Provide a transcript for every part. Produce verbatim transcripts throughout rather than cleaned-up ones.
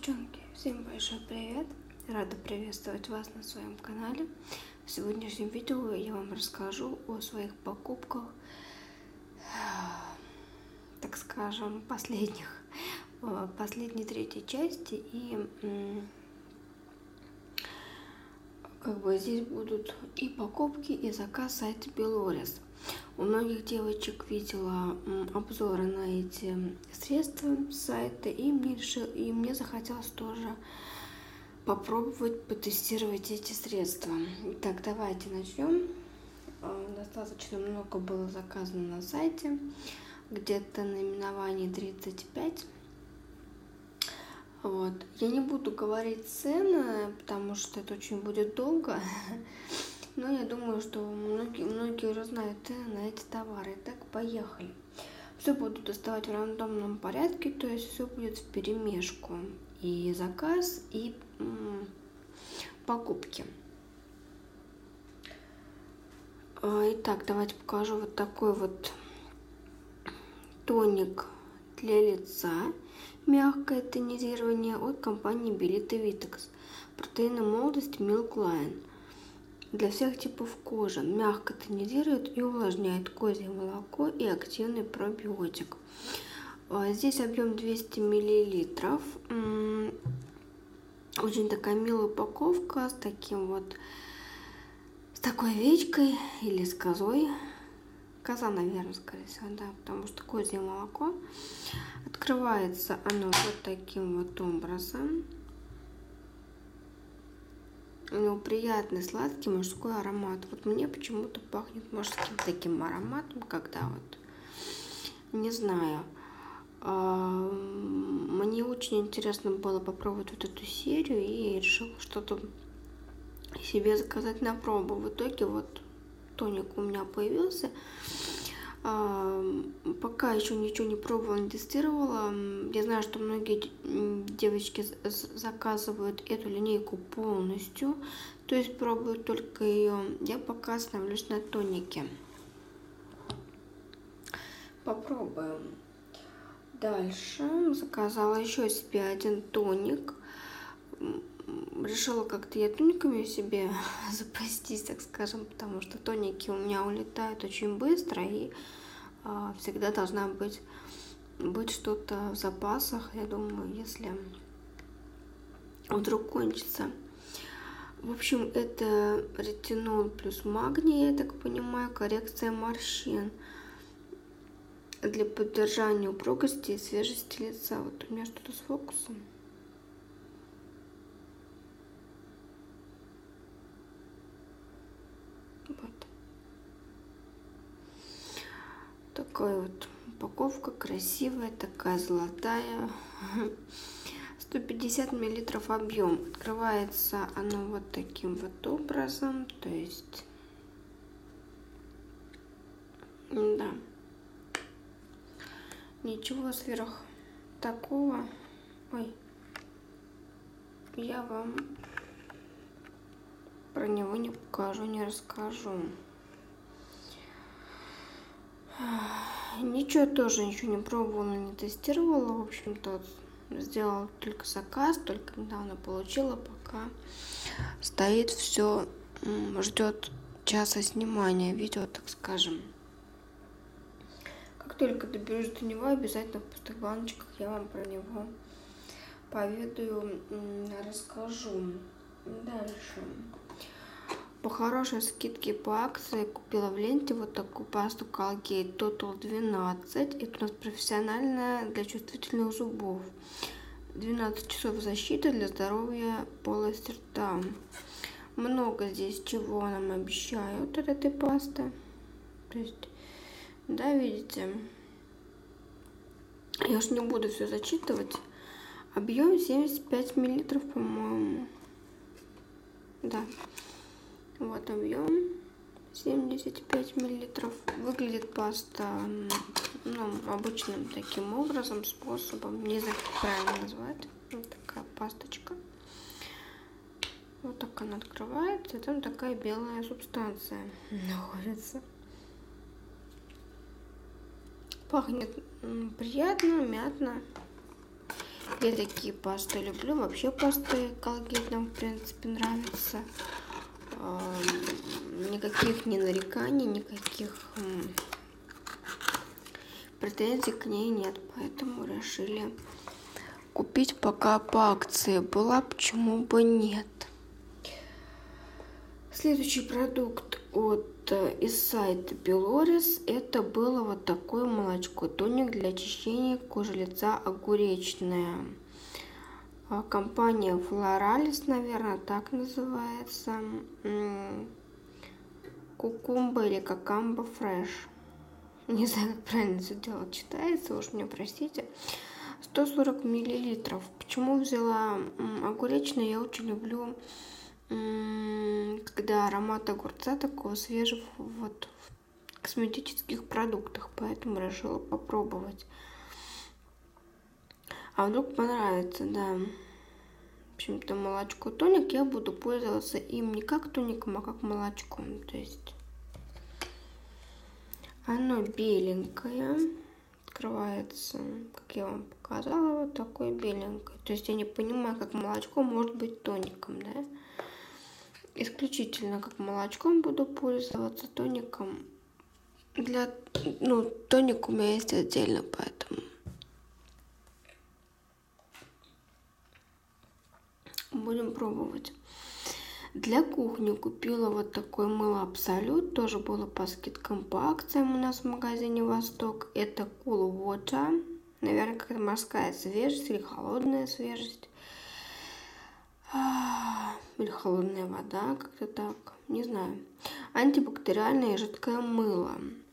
Девчонки, всем большой привет! Рада приветствовать вас на своем канале. В сегодняшнем видео я вам расскажу о своих покупках, так скажем, последних, последней третьей части. И как бы здесь будут и покупки, и заказ сайта Белорис. У многих девочек видела обзоры на эти средства сайта, и мне, решил, и мне захотелось тоже попробовать потестировать эти средства. Итак, давайте начнем. Достаточно много было заказано на сайте, где-то наименований тридцать пять. Вот. Я не буду говорить цены, потому что это очень будет долго. Но я думаю, что многие, многие уже знают цены на эти товары. Итак, поехали. Все буду доставать в рандомном порядке, то есть все будет вперемешку. И заказ, и м, покупки. Итак, давайте покажу вот такой вот тоник для лица. Мягкое тонизирование от компании Belita Vitex. Протеины молодости Milk Line. Для всех типов кожи. Мягко тонизирует и увлажняет козье молоко и активный пробиотик. Здесь объем двести миллилитров. Очень такая милая упаковка с таким вот, с такой овечкой или с козой. Коза, наверное, скорее всего, да, потому что козье молоко. Открывается оно вот таким вот образом. У него приятный сладкий мужской аромат. Вот мне почему-то пахнет мужским таким ароматом, когда вот, не знаю. Мне очень интересно было попробовать вот эту серию и решила что-то себе заказать на пробу. В итоге вот тоник у меня появился. Пока еще ничего не пробовала, не тестировала. Я знаю, что многие девочки заказывают эту линейку полностью, то есть пробуют только ее. Я пока остановлюсь на тонике. Попробуем. Дальше заказала еще себе один тоник. Решила как-то я тониками себе запастись, так скажем, потому что тоники у меня улетают очень быстро, и а, всегда должна быть, быть что-то в запасах. Я думаю, если вдруг кончится. В общем, это ретинол плюс магний, я так понимаю, коррекция морщин для поддержания упругости и свежести лица. Вот у меня что-то с фокусом. Вот. Такая вот упаковка красивая, такая золотая. сто пятьдесят миллилитров объем. Открывается оно вот таким вот образом. То есть, да, ничего сверх такого. Ой, я вам про него не покажу, не расскажу. Ничего тоже ничего не пробовала, не тестировала. В общем-то, сделала только заказ, только недавно получила, пока стоит все, ждет часа снимания видео, так скажем. Как только доберусь до него, обязательно в пустых баночках я вам про него поведаю, расскажу. Дальше. По хорошей скидке по акции купила в ленте вот такую пасту Colgate Total двенадцать. Это у нас профессиональная для чувствительных зубов. двенадцать часов защиты для здоровья полости рта. Много здесь чего нам обещают от этой пасты. То есть, да, видите, я уж не буду все зачитывать. Объем семьдесят пять миллилитров, по-моему. Да. Вот объем семьдесят пять миллилитров. Выглядит паста, ну, обычным таким образом, способом. Не знаю, как правильно назвать. Вот такая пасточка. Вот так она открывается. И там такая белая субстанция находится. Пахнет приятно, мятно. Я такие пасты люблю. Вообще пасты Colgate нам, в принципе, нравятся. Никаких ни нареканий, никаких претензий к ней нет. Поэтому решили купить, пока по акции была, почему бы нет. Следующий продукт от из сайта Белорис, это было вот такое молочко, тоник для очищения кожи лица огуречное. Компания Флоралис, наверное, так называется. Кукумба или Какамба Фреш. Не знаю, как правильно все дело читается, уж мне простите. сто сорок миллилитров. Почему взяла огуречное? Я очень люблю, когда аромат огурца такого свежего вот в косметических продуктах, поэтому решила попробовать. А вдруг понравится, да. В общем-то, молочко тоник, я буду пользоваться им не как тоником, а как молочком. То есть оно беленькое, открывается, как я вам показала, вот такое беленькое. То есть я не понимаю, как молочко может быть тоником, да. Исключительно как молочком буду пользоваться, тоником. Для, ну, тоник у меня есть отдельно, поэтому будем пробовать. Для кухни купила вот такое мыло Абсолют. Тоже было по скидкам, по акциям у нас в магазине Восток. Это Cool Water. Наверное, какая-то морская свежесть или холодная свежесть. Или холодная вода, как-то так. Не знаю. Антибактериальное жидкое мыло.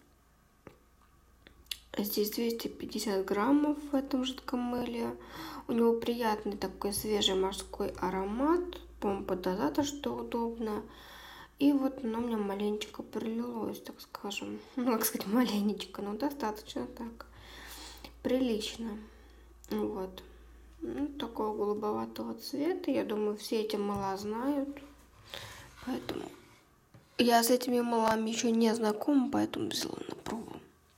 Здесь двести пятьдесят граммов в этом жидком мыле. У него приятный такой свежий морской аромат. По-моему, под дозатор, что удобно. И вот оно у меня маленечко пролилось, так скажем. Ну, как сказать, маленечко, но достаточно так. Прилично. Вот. Ну, такого голубоватого цвета. Я думаю, все эти мыла знают. Поэтому я с этими мылами еще не знакома, поэтому взяла на пробу.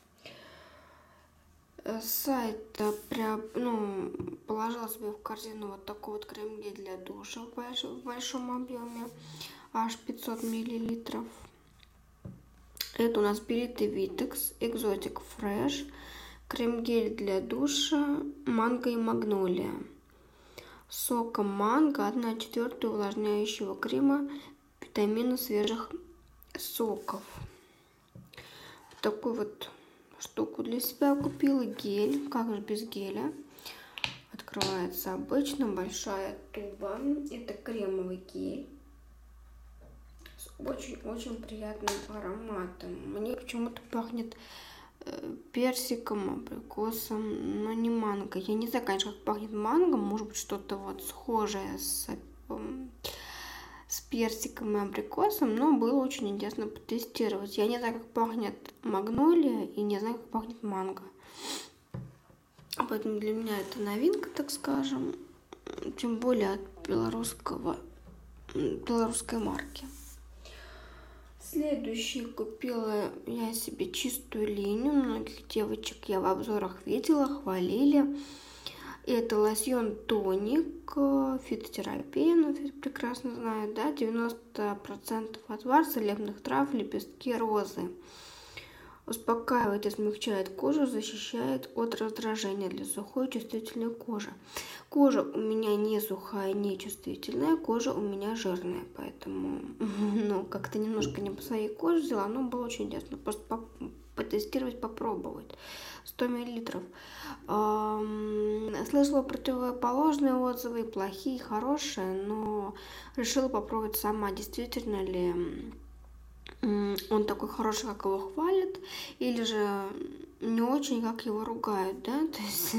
Сайт прям, ну, положила себе в корзину вот такой вот крем-гель для душа в большом, в большом объеме, аж пятьсот миллилитров. Это у нас Бериты Витекс, Экзотик Фреш, крем-гель для душа, манго и магнолия. Соком манго, одна четвертая увлажняющего крема, витамины свежих соков. Вот такой вот штуку для себя купила. Гель, как же без геля. Открывается обычно большая туба. Это кремовый гель с очень-очень приятным ароматом. Мне почему-то пахнет э, персиком, абрикосом, но не манго. Я не знаю, конечно, как пахнет манго. Может быть, что-то вот схожее с, э, с персиком и абрикосом, но было очень интересно потестировать. Я не знаю, как пахнет магнолия и не знаю, как пахнет манго. Поэтому для меня это новинка, так скажем, тем более от белорусского, белорусской марки. Следующий купила я себе чистую линию. Многих девочек я в обзорах видела, хвалили. Это лосьон тоник, фитотерапия, ну, все прекрасно знают, да, девяносто процентов отвар целебных трав, лепестки розы. Успокаивает и смягчает кожу, защищает от раздражения для сухой чувствительной кожи. Кожа у меня не сухая, не чувствительная, кожа у меня жирная, поэтому, ну, как-то немножко не по своей коже взяла, но было очень интересно просто потестировать, попробовать. сто миллилитров. Слышала противоположные отзывы, плохие, хорошие, но решила попробовать сама, действительно ли он такой хороший, как его хвалят, или же не очень, как его ругают, да, то есть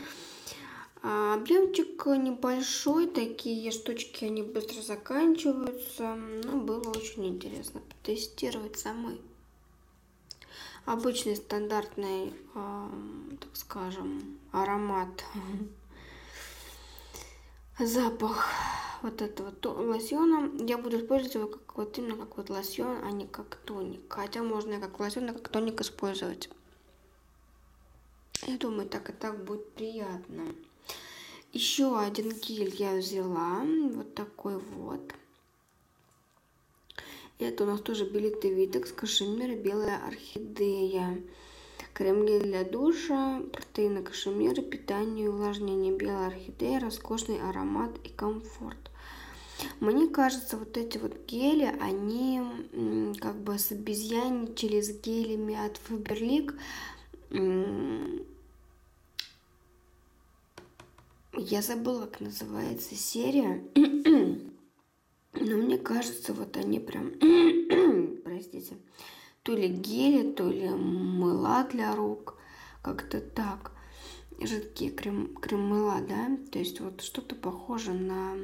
объемчик небольшой, такие штучки, они быстро заканчиваются, но было очень интересно потестировать самой. Обычный стандартный, э, так скажем, аромат, запах вот этого лосьона я буду использовать его как вот именно как вот лосьон, а не как тоник. Хотя можно и как лосьон, и как тоник использовать. Я думаю, так и так будет приятно. Еще один гель я взяла. Вот такой вот. Это у нас тоже Белитый Витекс, кашемир, белая орхидея. Крем-гель для душа, протеины кашемира, питание и увлажнение, белая орхидея, роскошный аромат и комфорт. Мне кажется, вот эти вот гели, они как бы собезьянничали с гелями от Faberlic. Я забыла, как называется серия. Но мне кажется, вот они прям, простите, то ли гели, то ли мыла для рук, как-то так. Жидкие крем, крем-мыла, да, то есть вот что-то похоже на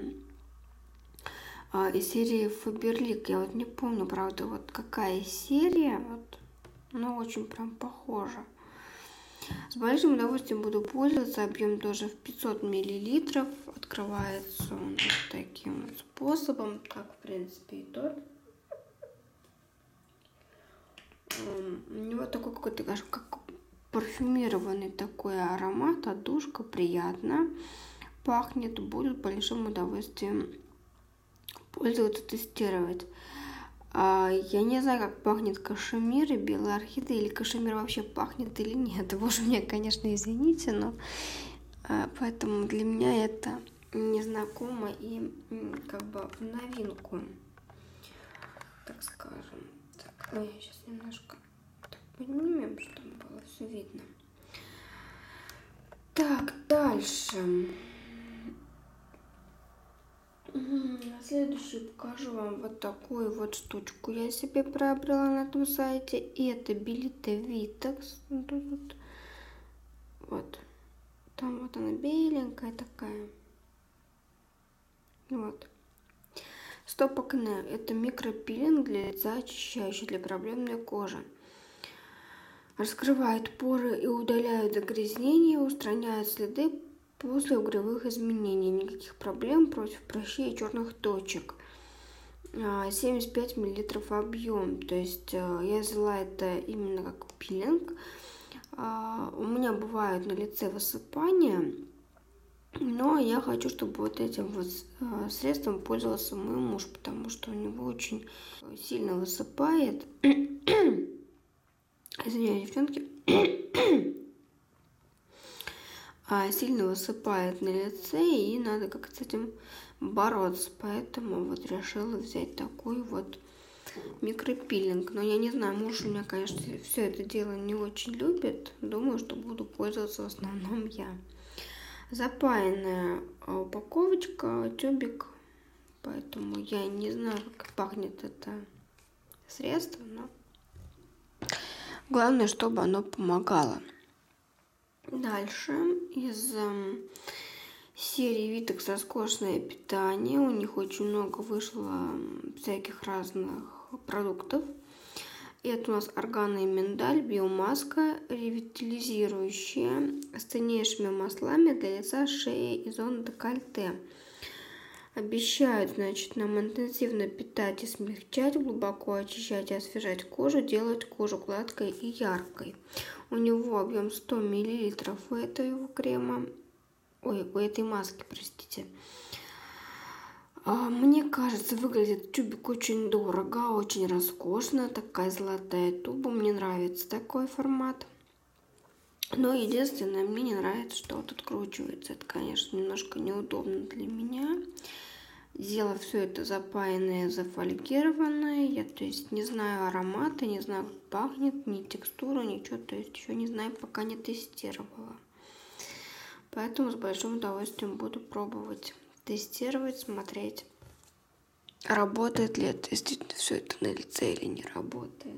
а, из серии Faberlic. Я вот не помню, правда, вот какая серия, вот, но очень прям похожа. С большим удовольствием буду пользоваться. Объем тоже в пятьсот миллилитров. Открывается он вот таким вот способом, как в принципе и тот. У него такой какой-то, как парфюмированный такой аромат, отдушка, приятно пахнет. Буду с большим удовольствием пользоваться, тестировать. А, я не знаю, как пахнет кашемир и белая орхидея, или кашемир вообще пахнет или нет. Боже, меня, конечно, извините, но а, поэтому для меня это незнакомо и как бы в новинку, так скажем. Так, ой, сейчас немножко так поднимем, чтобы было все видно. Так, дальше. Следующий покажу вам вот такую вот штучку. Я себе приобрела на этом сайте. И это Белитый Витекс. Вот, вот. Вот. Там вот она беленькая такая. Вот. Стоп акне. Это микропилинг для лица, очищающий для проблемной кожи. Раскрывает поры и удаляет загрязнения, устраняет следы после угревых изменений. Никаких проблем против прыщей и черных точек. семьдесят пять миллилитров объем. То есть я взяла это именно как пилинг. У меня бывают на лице высыпания, но я хочу, чтобы вот этим вот средством пользовался мой муж, потому что у него очень сильно высыпает. Извиняюсь, девчонки. Сильно высыпает на лице, и надо как-то с этим бороться. Поэтому вот решила взять такой вот микропилинг. Но я не знаю, муж у меня, конечно, все это дело не очень любит. Думаю, что буду пользоваться в основном я. Запаянная упаковочка, тюбик. Поэтому я не знаю, как пахнет это средство, но главное, чтобы оно помогало. Дальше из э, серии Витекс роскошное питание. У них очень много вышло всяких разных продуктов. Это у нас органы и миндаль, биомаска, ревитализирующая, с ценнейшими маслами для лица, шеи и зоны декольте. Обещают, значит, нам интенсивно питать и смягчать, глубоко очищать и освежать кожу, делать кожу гладкой и яркой. У него объем сто миллилитров у этого крема, ой, у этой маски, простите. Мне кажется, выглядит тюбик очень дорого, очень роскошно, такая золотая туба, мне нравится такой формат. Но единственное, мне не нравится, что вот откручивается. Это, конечно, немножко неудобно для меня. Дело все это запаянное, зафольгированное. Я, то есть, не знаю аромата, не знаю, как пахнет, ни текстуру, ничего. То есть, еще не знаю, пока не тестировала. Поэтому с большим удовольствием буду пробовать тестировать, смотреть, работает ли это, действительно все это на лице или не работает.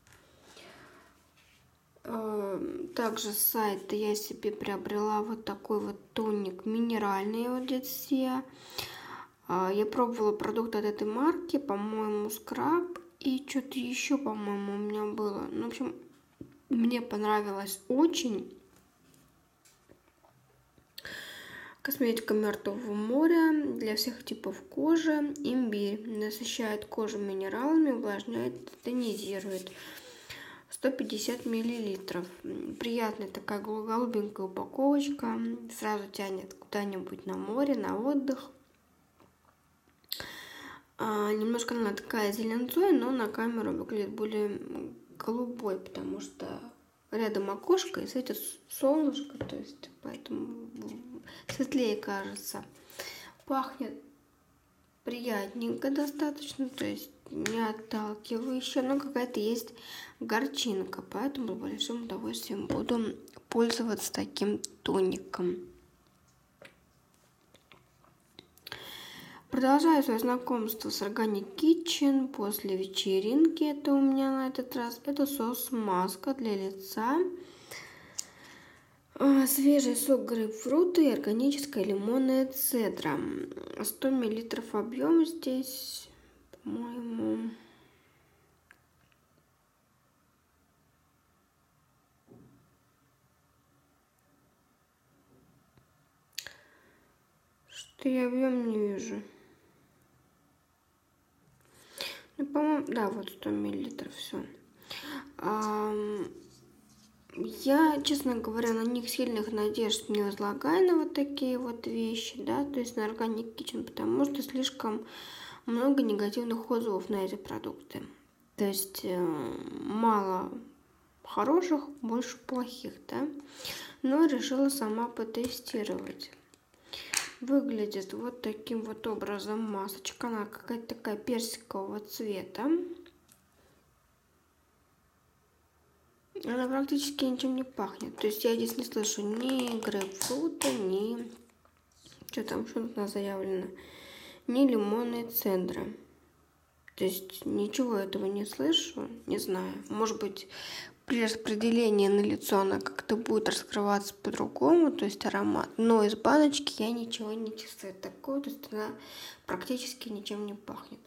Также с сайта я себе приобрела вот такой вот тоник минеральный от Дитсия. Я пробовала продукт от этой марки, по-моему, скраб и что-то еще, по-моему, у меня было. Ну, в общем, мне понравилось очень. Косметика Мертвого моря для всех типов кожи. Имбирь насыщает кожу минералами, увлажняет, тонизирует. сто пятьдесят миллилитров. Приятная такая голубенькая упаковочка. Сразу тянет куда-нибудь на море, на отдых. А, немножко она такая зеленцой, но на камеру выглядит более голубой, потому что рядом окошко и светит солнышко, то есть поэтому светлее кажется. Пахнет приятненько достаточно, то есть не отталкивающе, но какая-то есть горчинка, поэтому с большим удовольствием буду пользоваться таким тоником. Продолжаю свое знакомство с Organic Kitchen после вечеринки. Это у меня на этот раз. Это соус-маска для лица. Свежий сок грейпфрута и органическая лимонная цедра. сто миллилитров объем здесь, по-моему. Что я объем не вижу. Ну, по-моему, да, вот сто миллилитров, все. Я, честно говоря, на них сильных надежд не возлагаю, на вот такие вот вещи, да, то есть на Organic Kitchen, потому что слишком много негативных отзывов на эти продукты. То есть э, мало хороших, больше плохих, да. Но решила сама потестировать. Выглядит вот таким вот образом масочка. Она какая-то такая персикового цвета. Она практически ничем не пахнет. То есть я здесь не слышу ни грейпфрута, ни... Что там, что тут у нас заявлено? Ни лимонной цедры. То есть ничего этого не слышу. Не знаю. Может быть, при распределении на лицо она как-то будет раскрываться по-другому, то есть аромат. Но из баночки я ничего не чувствую такого, то есть она практически ничем не пахнет.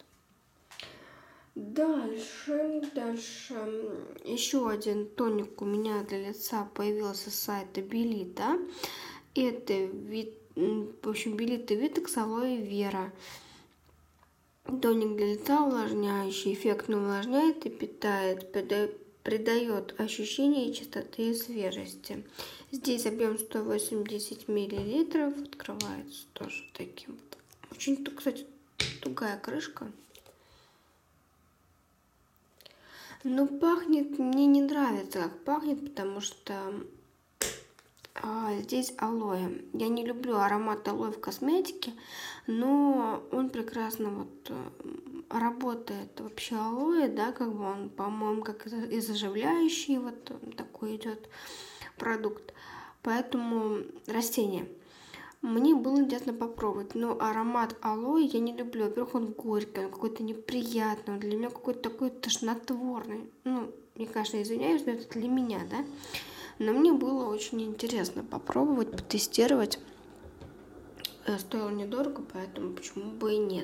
Дальше, дальше. Еще один тоник у меня для лица появился с сайта Белита. Это, в общем, Белита Витекс Алоэ Вера. Тоник для лица увлажняющий, эффектно увлажняет и питает, придает ощущение чистоты и свежести. Здесь объем сто восемьдесят миллилитров, открывается тоже таким вот. Очень, кстати, тугая крышка. Но пахнет, мне не нравится, как пахнет, потому что а, здесь алоэ. Я не люблю аромат алоэ в косметике, но он прекрасно вот работает. Вообще алоэ, да, как бы он, по-моему, как и заживляющий вот такой идет продукт. Поэтому растение. Мне было интересно попробовать, но аромат алоэ я не люблю. Во-первых, он горький, он какой-то неприятный, он для меня какой-то такой тошнотворный. Ну, я, конечно, извиняюсь, но это для меня, да. Но мне было очень интересно попробовать, потестировать. Стоило недорого, поэтому почему бы и нет.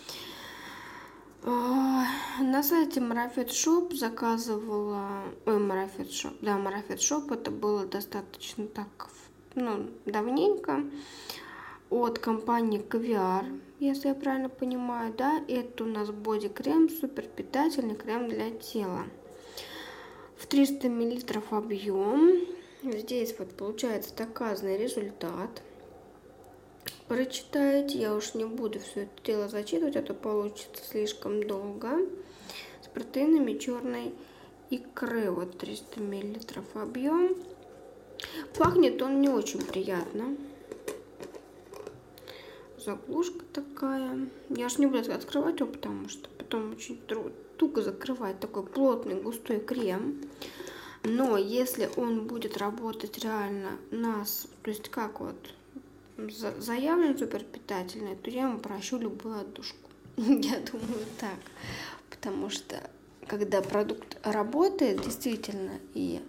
На сайте Марафет Шоп заказывала... Ой, Марафет Шоп. Да, Марафет Шоп. Это было достаточно так... Ну, давненько, от компании Кавиар, если я правильно понимаю, да, это у нас боди-крем, супер питательный крем для тела. В триста миллилитров объем. Здесь вот получается доказанный результат. Прочитайте, я уж не буду все это дело зачитывать, а то получится слишком долго. С протеинами черной икры, вот триста миллилитров объем. Пахнет он не очень приятно. Заглушка такая. Я же не буду открывать его, потому что потом очень туго закрывать. Такой плотный густой крем. Но если он будет работать реально нас, то есть как вот заявлен супер питательный, то я ему прощу любую отдушку. Я думаю так. Потому что когда продукт работает действительно и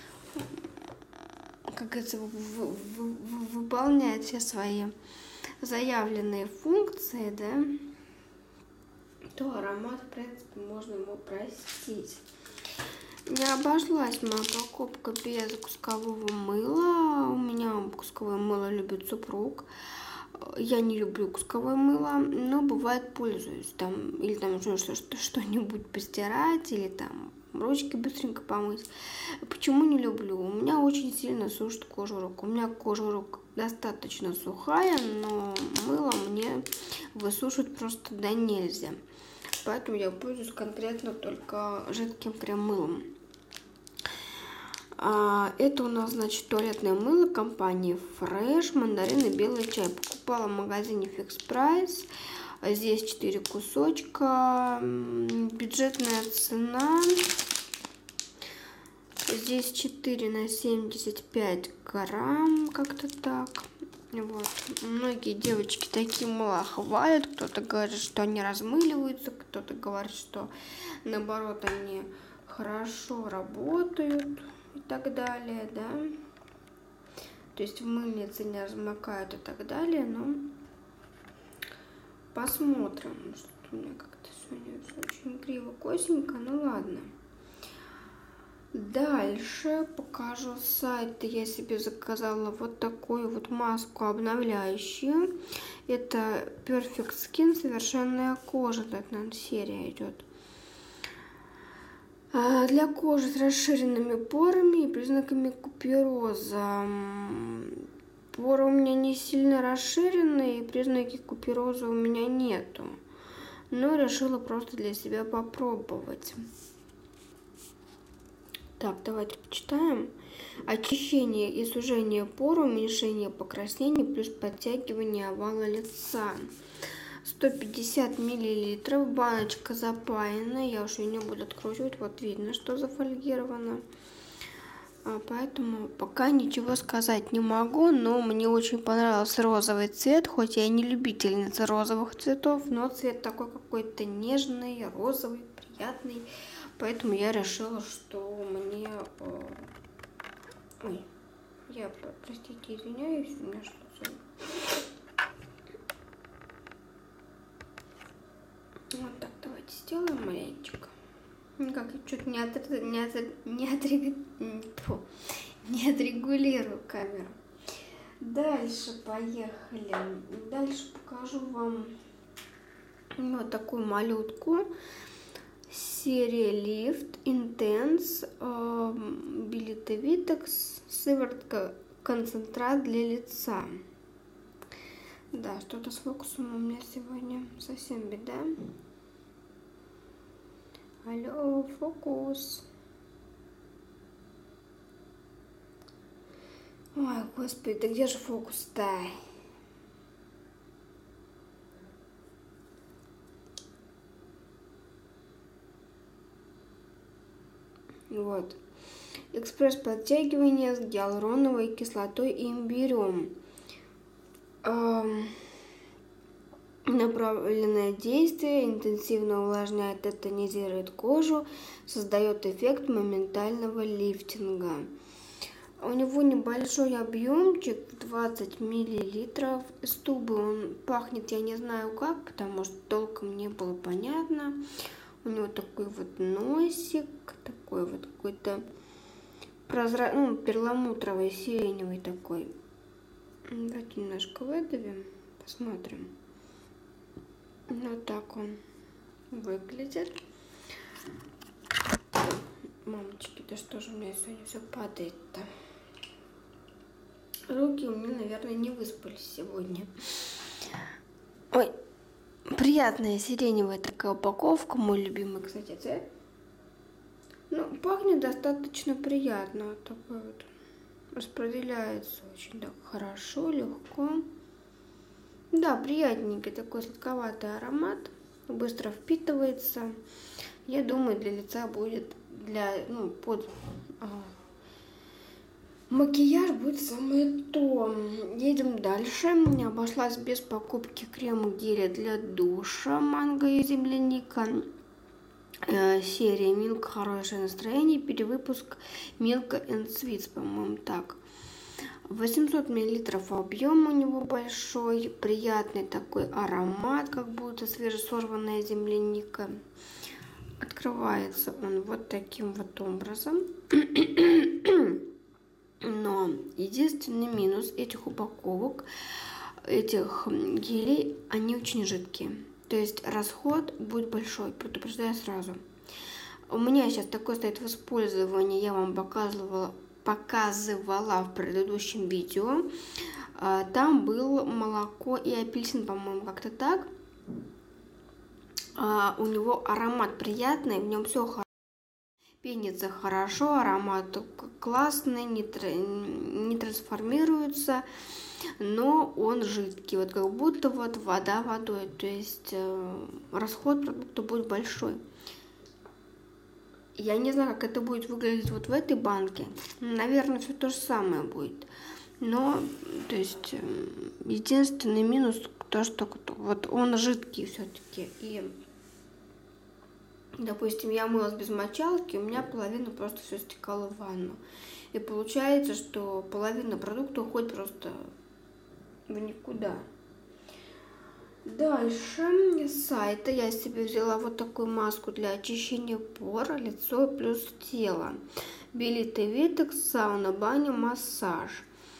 как это выполняет все свои заявленные функции, да, то аромат, в принципе, можно ему простить. Не обошлась моя покупка без кускового мыла. У меня кусковое мыло любит супруг. Я не люблю кусковое мыло, но бывает пользуюсь. Там, или там нужно что-нибудь постирать, или там ручки быстренько помыть. Почему не люблю? У меня очень сильно сушит кожу рук. У меня кожа рук достаточно сухая, но мыло мне высушит просто до нельзя. Поэтому я пользуюсь конкретно только жидким крем-мылом. А, это у нас, значит, туалетное мыло компании Fresh, мандарин и белый чай. Покупала в магазине Fix Price. Здесь четыре кусочка. Бюджетная цена. Здесь четыре на семьдесят пять грамм, как-то так. Вот. Многие девочки такие мыла хвалят. Кто-то говорит, что они размыливаются, кто-то говорит, что наоборот они хорошо работают и так далее, да. То есть в мыльнице не размокают и так далее, но посмотрим. Что-то у меня как-то сегодня очень криво-косенько, ну ладно. Дальше покажу сайт. Я себе заказала вот такую вот маску обновляющую. Это Perfect Skin, совершенная кожа. Так, наверное, серия идет. Для кожи с расширенными порами и признаками купероза. Поры у меня не сильно расширенные, и признаки купероза у меня нету. Но решила просто для себя попробовать. Так, давайте почитаем. Очищение и сужение пор, уменьшение покраснений плюс подтягивание овала лица. сто пятьдесят миллилитров, баночка запаянная, я уж ее не буду откручивать, вот видно, что зафольгировано. А поэтому пока ничего сказать не могу, но мне очень понравился розовый цвет, хоть я и не любительница розовых цветов, но цвет такой какой-то нежный, розовый, приятный. Поэтому я решила, что мне... Ой, я, простите, извиняюсь, у меня что-то... Вот так, давайте сделаем маленечко. Никак, я что-то не, от... не, от... не, отрег... Фу. не отрегулирую камеру. Дальше поехали. Дальше покажу вам вот такую малютку. Серия Lift Intense Ability Vitex, сыворотка концентрат для лица. Да, что-то с фокусом у меня сегодня совсем беда. Алло, фокус. Ой, господи, да где же фокус-то? Вот. Экспресс-подтягивание с гиалуроновой кислотой и имбирем. Эм, направленное действие интенсивно увлажняет и тонизирует кожу, создает эффект моментального лифтинга. У него небольшой объемчик, двадцать миллилитров. Из тубы он пахнет, я не знаю как, потому что толком не было понятно. У него такой вот носик, такой вот какой-то прозрачный, ну, перламутровый, сиреневый такой. Давайте немножко выдавим, посмотрим. Вот так он выглядит. Мамочки, да что же у меня сегодня все падает-то? Руки у меня, наверное, не выспались сегодня. Ой. Приятная сиреневая такая упаковка, мой любимый, кстати, цвет. Ну, пахнет достаточно приятно, вот такой вот. Распределяется очень так хорошо, легко. Да, приятненький такой сладковатый аромат, быстро впитывается. Я думаю, для лица будет, для, ну, под а, макияж будет самое то. Едем дальше. Не обошлась без покупки крема геля для душа манго и земляника. Э, серия Milk хорошее настроение. Перевыпуск Milk and Sweets, по-моему, так. восемьсот миллилитров объем у него большой. Приятный такой аромат, как будто свежесорванная земляника. Открывается он вот таким вот образом. Но единственный минус этих упаковок этих гелей, они очень жидкие. То есть расход будет большой, предупреждаю сразу. У меня сейчас такой стоит в использовании, я вам показывала, показывала в предыдущем видео. Там был молоко и апельсин, по-моему, как-то так. У него аромат приятный, в нем все хорошо. Пенится хорошо, аромат классный, не, не трансформируется, но он жидкий, вот как будто вот вода водой, то есть э, расход продукта будет большой. Я не знаю, как это будет выглядеть вот в этой банке, наверное, все то же самое будет, но, то есть, э, единственный минус то, что вот он жидкий все-таки, и допустим, я мылась без мочалки, у меня половина просто все стекала в ванну. И получается, что половина продукта уходит просто в никуда. Дальше с сайта я себе взяла вот такую маску для очищения пор, лицо плюс тело. Белитый Витекс, сауна, баня, массаж.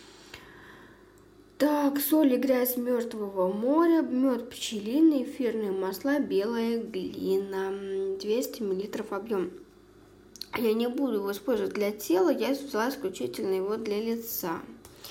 Так, соль и грязь мертвого моря, мед пчелиный, эфирные масла, белая глина, двести миллилитров объем. Я не буду его использовать для тела, я взяла исключительно его для лица.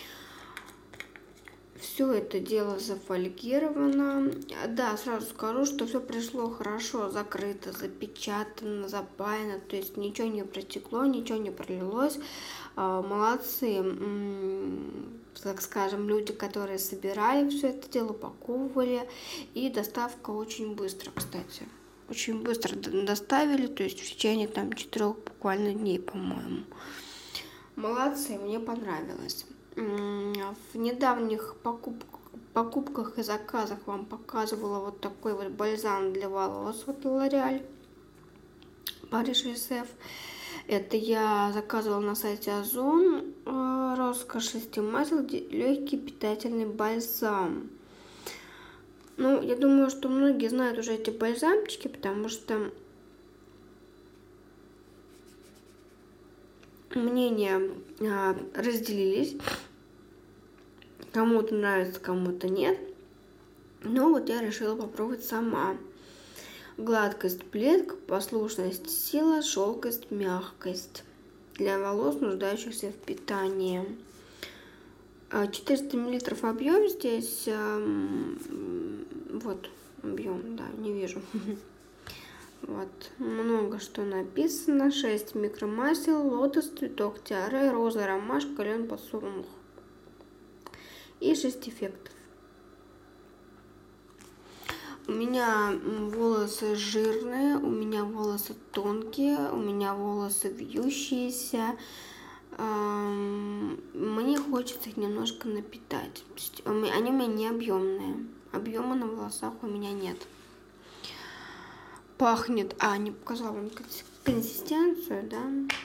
Все это дело зафольгировано. Да, сразу скажу, что все пришло хорошо закрыто, запечатано, запаяно, то есть ничего не протекло, ничего не пролилось. Молодцы, так скажем, люди, которые собирали все это дело, упаковывали, и доставка очень быстро, кстати. Очень быстро доставили, то есть в течение там четырех буквально дней, по-моему. Молодцы, мне понравилось. В недавних покупках, покупках и заказах вам показывала вот такой вот бальзам для волос от L'Oréal Париж эс эф. Это я заказывала на сайте Озон. Роскошь шести масел, легкий питательный бальзам. Ну, я думаю, что многие знают уже эти бальзамчики, потому что мнения разделились. Кому-то нравится, кому-то нет. Но вот я решила попробовать сама. Гладкость, блеск, послушность, сила, шелкость, мягкость. Для волос, нуждающихся в питании. четыреста миллилитров объем здесь. Вот объем, да, не вижу. Вот, много что написано. шесть микромасел, лотос, цветок тиare, роза, ромашка, лен, подсолнух. И шесть эффектов. У меня волосы жирные, у меня волосы тонкие, у меня волосы вьющиеся. Мне хочется их немножко напитать. Они у меня не объемные. Объема на волосах у меня нет. Пахнет... А, не показала вам консистенцию, да?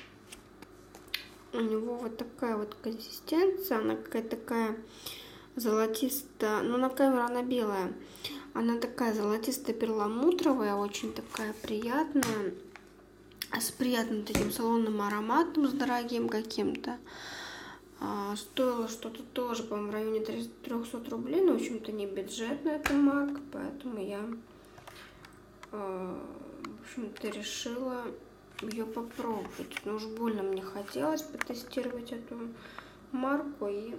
У него вот такая вот консистенция. Она какая-то такая золотистая. Ну, на камеру она белая. Она такая золотисто-перламутровая, очень такая приятная. С приятным таким салонным ароматом, с дорогим каким-то. А, стоило что-то тоже, по-моему, в районе трехсот рублей. Но, в общем-то, не бюджетная эта марка, поэтому я, а, в общем-то, решила ее попробовать. Но уж больно мне хотелось потестировать эту марку. И,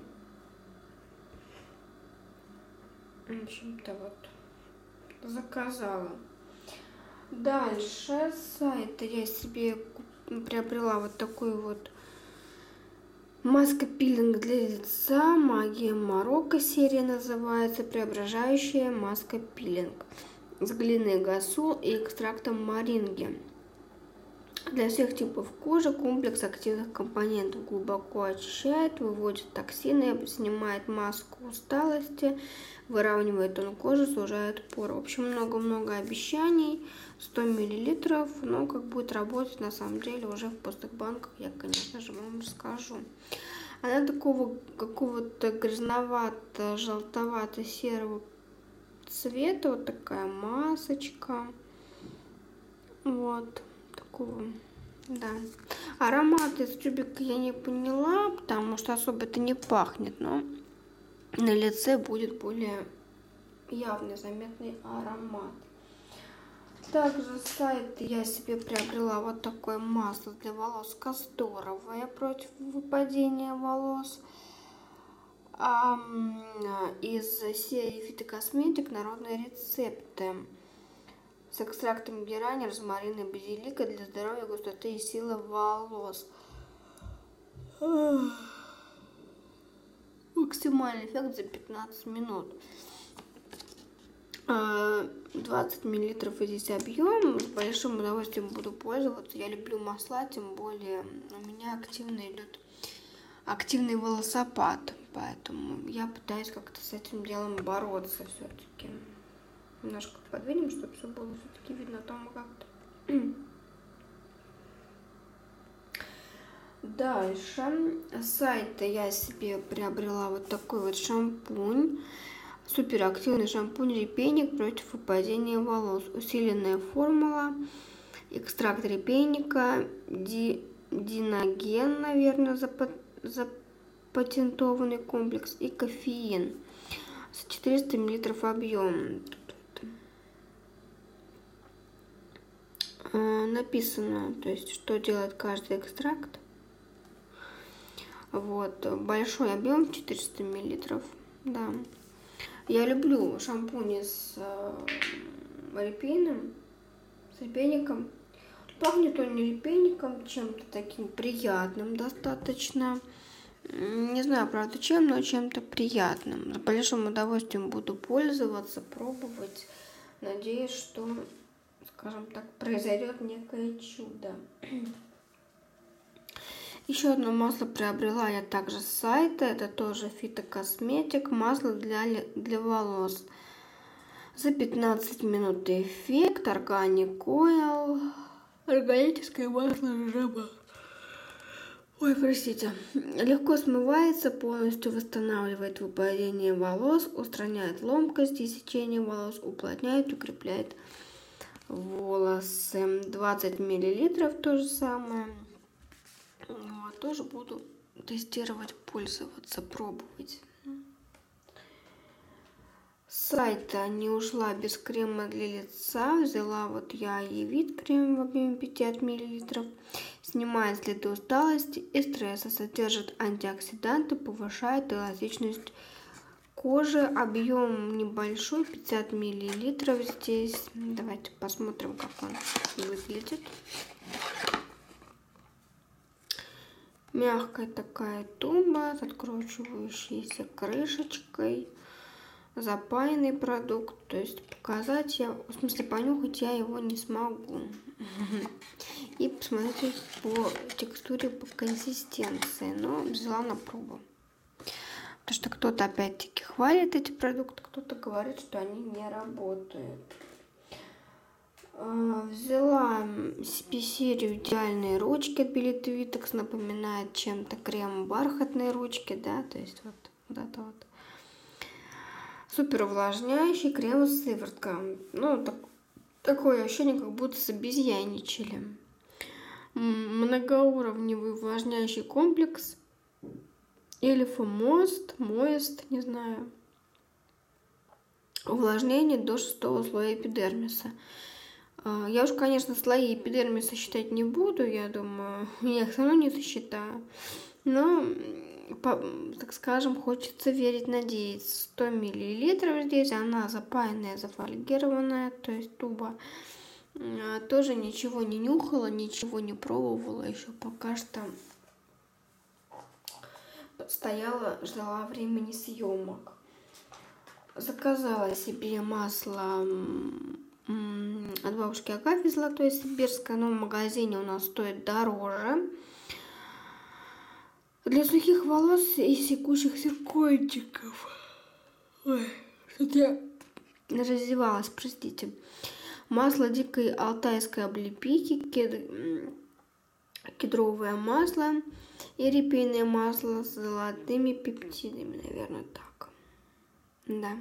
в общем-то, вот заказала. Дальше с сайта я себе приобрела вот такой вот маска-пилинг для лица. Магия Марокко серия называется. Преображающая маска-пилинг с глиной гасул и экстрактом моринги. Для всех типов кожи комплекс активных компонентов глубоко очищает, выводит токсины, снимает маску усталости, выравнивает тон кожи, сужает поры. В общем, много-много обещаний. сто миллилитров, но как будет работать на самом деле уже в пустых банках, я, конечно же, вам расскажу. Она такого какого-то грязновато-желтовато-серого цвета, вот такая масочка. Вот. Такого, да. Аромат из тюбика я не поняла, потому что особо это не пахнет, но на лице будет более явный, заметный аромат. Также с сайта я себе приобрела вот такое масло для волос касторовое против выпадения волос. А, из серии фитокосметик народные рецепты с экстрактом герани, розмарина и базилика для здоровья, густоты и силы волос. Максимальный эффект за пятнадцать минут. двадцать миллилитров здесь объем. С большим удовольствием буду пользоваться. Я люблю масла, тем более у меня активно идет активный волосопад. Поэтому я пытаюсь как-то с этим делом бороться все-таки. Немножко подвинем, чтобы все было все-таки видно там как-то. Дальше. С сайта я себе приобрела вот такой вот шампунь. Суперактивный шампунь репейник против выпадения волос. Усиленная формула. Экстракт репейника. Ди, диноген, наверное, запатентованный комплекс. И кофеин. С четыреста миллилитров объем. Написано, то есть, что делает каждый экстракт. Вот, большой объем, четыреста миллилитров, да. Я люблю шампуни с э, репейным, с репейником. Пахнет он не репейником, чем-то таким приятным достаточно. Не знаю, правда, чем, но чем-то приятным. С большим удовольствием буду пользоваться, пробовать. Надеюсь, что, скажем так, произойдет некое чудо. Еще одно масло приобрела я также с сайта. Это тоже фитокосметик. Масло для, для волос. За пятнадцать минут эффект. Organic Oil. Органическое масло жаба. Ой, простите. Легко смывается, полностью восстанавливает выпадение волос, устраняет ломкость и сечение волос, уплотняет, укрепляет волосы. двадцать миллилитров то же самое. Вот, тоже буду тестировать, пользоваться, пробовать. С сайта не ушла без крема для лица. Взяла вот я и вид крем в объеме пятьдесят миллилитров. Снимает следы усталости и стресса. Содержит антиоксиданты, повышает эластичность кожи. Объем небольшой, пятьдесят миллилитров здесь. Давайте посмотрим, как он выглядит. Мягкая такая туба с откручивающейся крышечкой. Запаянный продукт. То есть показать я, в смысле понюхать я его не смогу. И посмотреть по текстуре, по консистенции. Но взяла на пробу. Потому что кто-то опять-таки хвалит эти продукты, кто-то говорит, что они не работают. Взяла себе серию идеальные ручки от Белит Витекс, напоминает чем-то крем бархатные ручки, да, то есть вот, вот это вот. Супер увлажняющий крем с сывороткой. Ну, так, такое ощущение, как будто с обезьянничали. Многоуровневый увлажняющий комплекс. Эльфомост, моест, не знаю. Увлажнение до шестого слоя эпидермиса. Я уж, конечно, слои эпидермиса считать не буду, я думаю, я их все равно не сосчитаю. Но, по, так скажем, хочется верить, надеяться. сто миллилитров здесь, она запаянная, зафольгированная, то есть туба. Тоже ничего не нюхала, ничего не пробовала, еще пока что стояла, ждала времени съемок. Заказала себе масло от бабушки Агафьи Золотое Сибирское, но в магазине у нас стоит дороже. Для сухих волос и секущихся кончиков. Ой, что-то я раздевалась, простите. Масло дикой алтайской облепихи, кед... кедровое масло и репейное масло с золотыми пептидами, наверное, так. Да.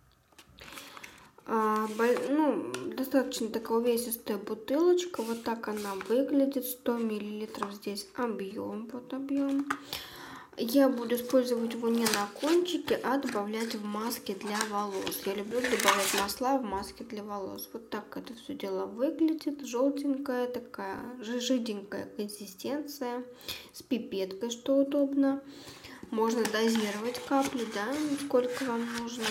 А, ну, достаточно такая увесистая бутылочка. Вот так она выглядит. сто миллилитров здесь объем. Вот объем. Я буду использовать его не на кончике, а добавлять в маски для волос. Я люблю добавлять масла в маски для волос. Вот так это все дело выглядит. Желтенькая такая, жиденькая консистенция. С пипеткой, что удобно. Можно дозировать капли, да, сколько вам нужно.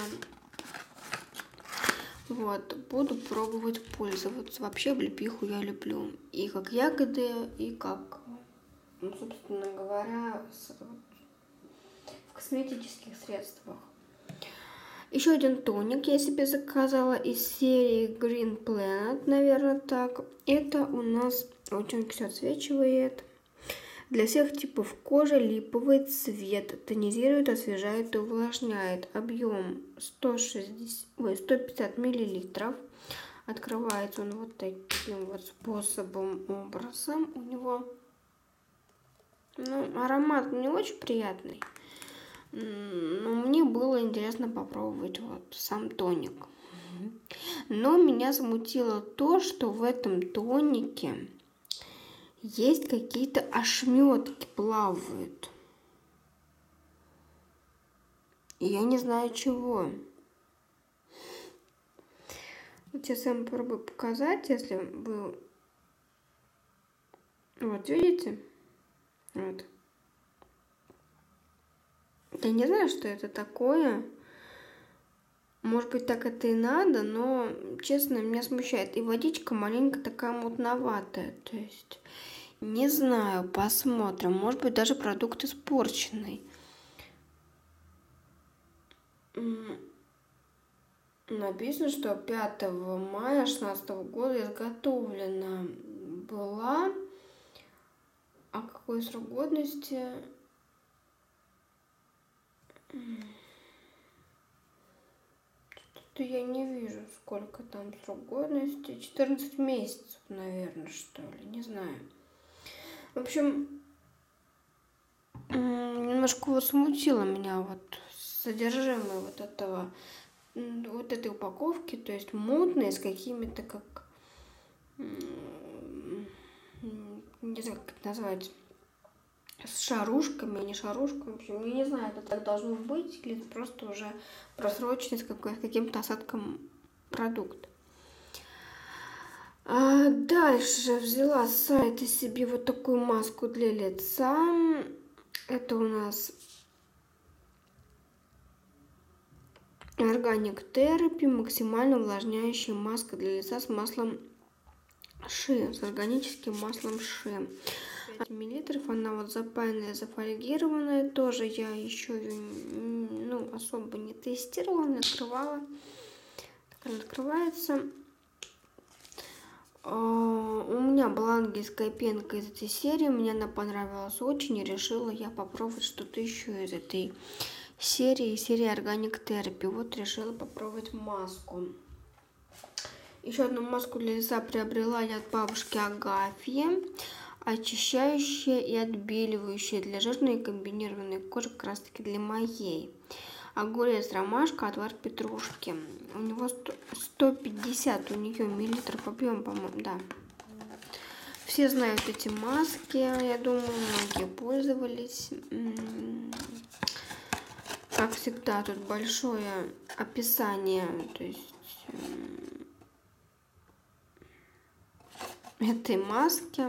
Вот, буду пробовать пользоваться. Вообще облепиху я люблю. И как ягоды, и как, ну, собственно говоря, с, в косметических средствах. Еще один тоник я себе заказала из серии Green Planet, наверное, так. Это у нас очень все отсвечивает. Для всех типов кожи, липовый цвет, тонизирует, освежает и увлажняет. Объем сто шестьдесят, ой, сто пятьдесят миллилитров. Открывается он вот таким вот способом, образом. У него, ну, аромат не очень приятный, но мне было интересно попробовать вот сам тоник. Но меня смутило то, что в этом тонике есть какие-то ошметки, плавают. И я не знаю чего. Вот сейчас я вам попробую показать, если вы... Вот, видите? Вот. Я не знаю, что это такое. Может быть, так это и надо, но, честно, меня смущает. И водичка маленько такая мутноватая. То есть, не знаю, посмотрим. Может быть, даже продукт испорченный. Написано, что пятого мая шестнадцатого года изготовлена была. А какой срок годности? Что-то я не вижу, сколько там срок годности. четырнадцать месяцев, наверное, что ли. Не знаю. В общем, немножко вот смутило меня вот содержимое вот этого, вот этой упаковки, то есть мутные, с какими-то как, не знаю, как это назвать, с шарушками, не шарушками, в общем, я не знаю, это так должно быть, или это просто уже просроченный с каким-то осадком продукт. А дальше взяла с сайта себе вот такую маску для лица. Это у нас Organic Therapy, максимально увлажняющая маска для лица с маслом ши, с органическим маслом ши. пять миллилитров, она вот запаянная, зафольгированная, тоже я еще ее, ну, особо не тестировала, не открывала. Так она открывается. У меня была английская пенка из этой серии, мне она понравилась очень, и решила я попробовать что-то еще из этой серии, серии Organic Therapy. Вот решила попробовать маску. Еще одну маску для лица приобрела я от бабушки Агафьи. Очищающая и отбеливающая для жирной и комбинированной кожи, как раз таки для моей. Огурец, ромашка, отвар петрушки. У него сто пятьдесят у нее миллилитров объем, по-моему, да. Все знают эти маски, я думаю, многие пользовались. Как всегда, тут большое описание, то есть этой маски.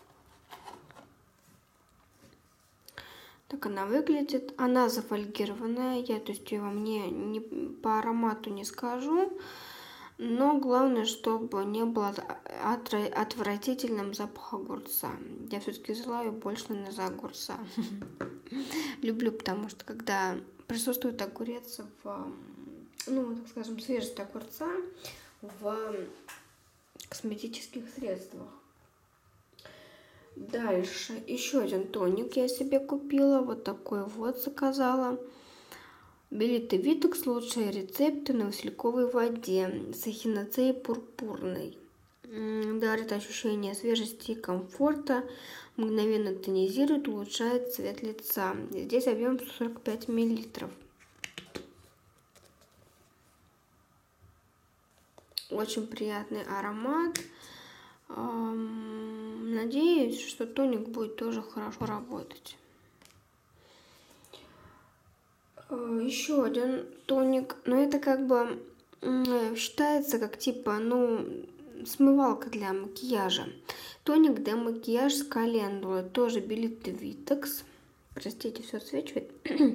Так она выглядит. Она зафольгированная. Я, то есть, ее вам не, не, по аромату не скажу. Но главное, чтобы не было отвратительным запах огурца. Я все-таки взяла ее больше, наверное, за огурца. Люблю, потому что когда присутствует огурец в, ну, так скажем, свежесть огурца в косметических средствах. Дальше еще один тоник я себе купила. Вот такой вот заказала. Белитый Витекс, лучшие рецепты на васильковой воде с эхиноцеей пурпурной. Дарит ощущение свежести и комфорта. Мгновенно тонизирует, улучшает цвет лица. Здесь объем сто сорок пять миллилитров. Очень приятный аромат. Надеюсь, что тоник будет тоже хорошо работать. Еще один тоник, но это как бы м, считается как типа, ну, смывалка для макияжа. Тоник для макияжа с календулой, тоже Белита Витекс. Простите, все отсвечивает.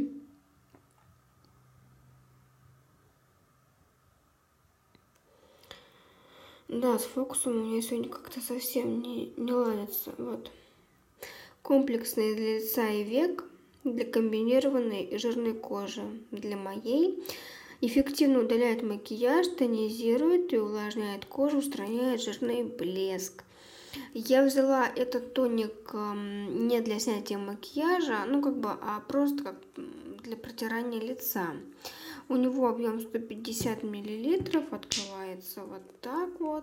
Да, с фокусом у меня сегодня как-то совсем не, не ладится. Вот. Комплексный для лица и век, для комбинированной и жирной кожи. Для моей. Эффективно удаляет макияж, тонизирует и увлажняет кожу, устраняет жирный блеск. Я взяла этот тоник не для снятия макияжа, ну как бы, а просто как для протирания лица. У него объем сто пятьдесят миллилитров, открывается вот так вот.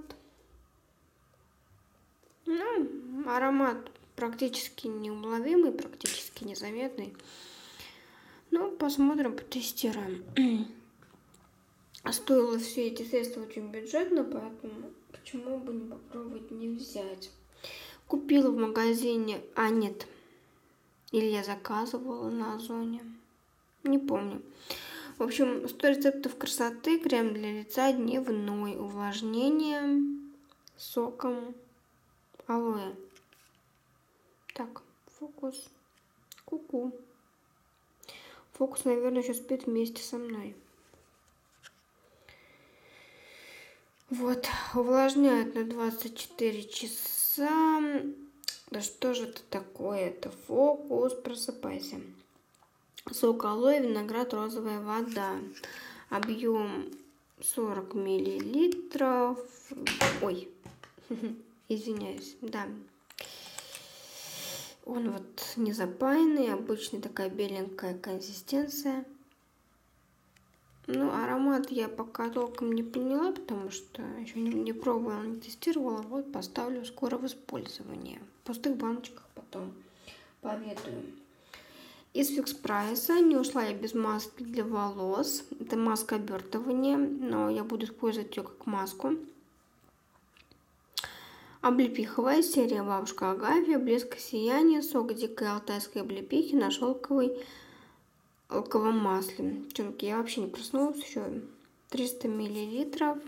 Ну, аромат практически неуловимый, практически незаметный. Ну, посмотрим, потестируем. Стоило все эти средства очень бюджетно, поэтому почему бы не попробовать не взять. Купила в магазине, а нет, или я заказывала на Озоне, не помню. В общем, сто рецептов красоты, крем для лица дневной, увлажнение соком алоэ. Так, фокус, ку-ку. Фокус, наверное, еще спит вместе со мной. Вот, увлажняет на двадцать четыре часа. Да что же это такое? Это фокус, просыпайся. Сок алоэ, виноград, розовая вода. Объем сорок миллилитров. Ой, извиняюсь, да. Он вот не запаянный, обычная такая беленькая консистенция. Ну, аромат я пока толком не поняла, потому что еще не, не пробовала, не тестировала. Вот поставлю скоро в использование. В пустых баночках потом поведаю. Из Фикс Прайса не ушла я без маски для волос. Это маска обертывания, но я буду использовать ее как маску. Облепиховая серия Бабушка Агавия, блеск и сияние, сок дикой алтайской облепихи на шелковой алковом масле. Девчонки, я вообще не проснулась еще. триста миллилитров.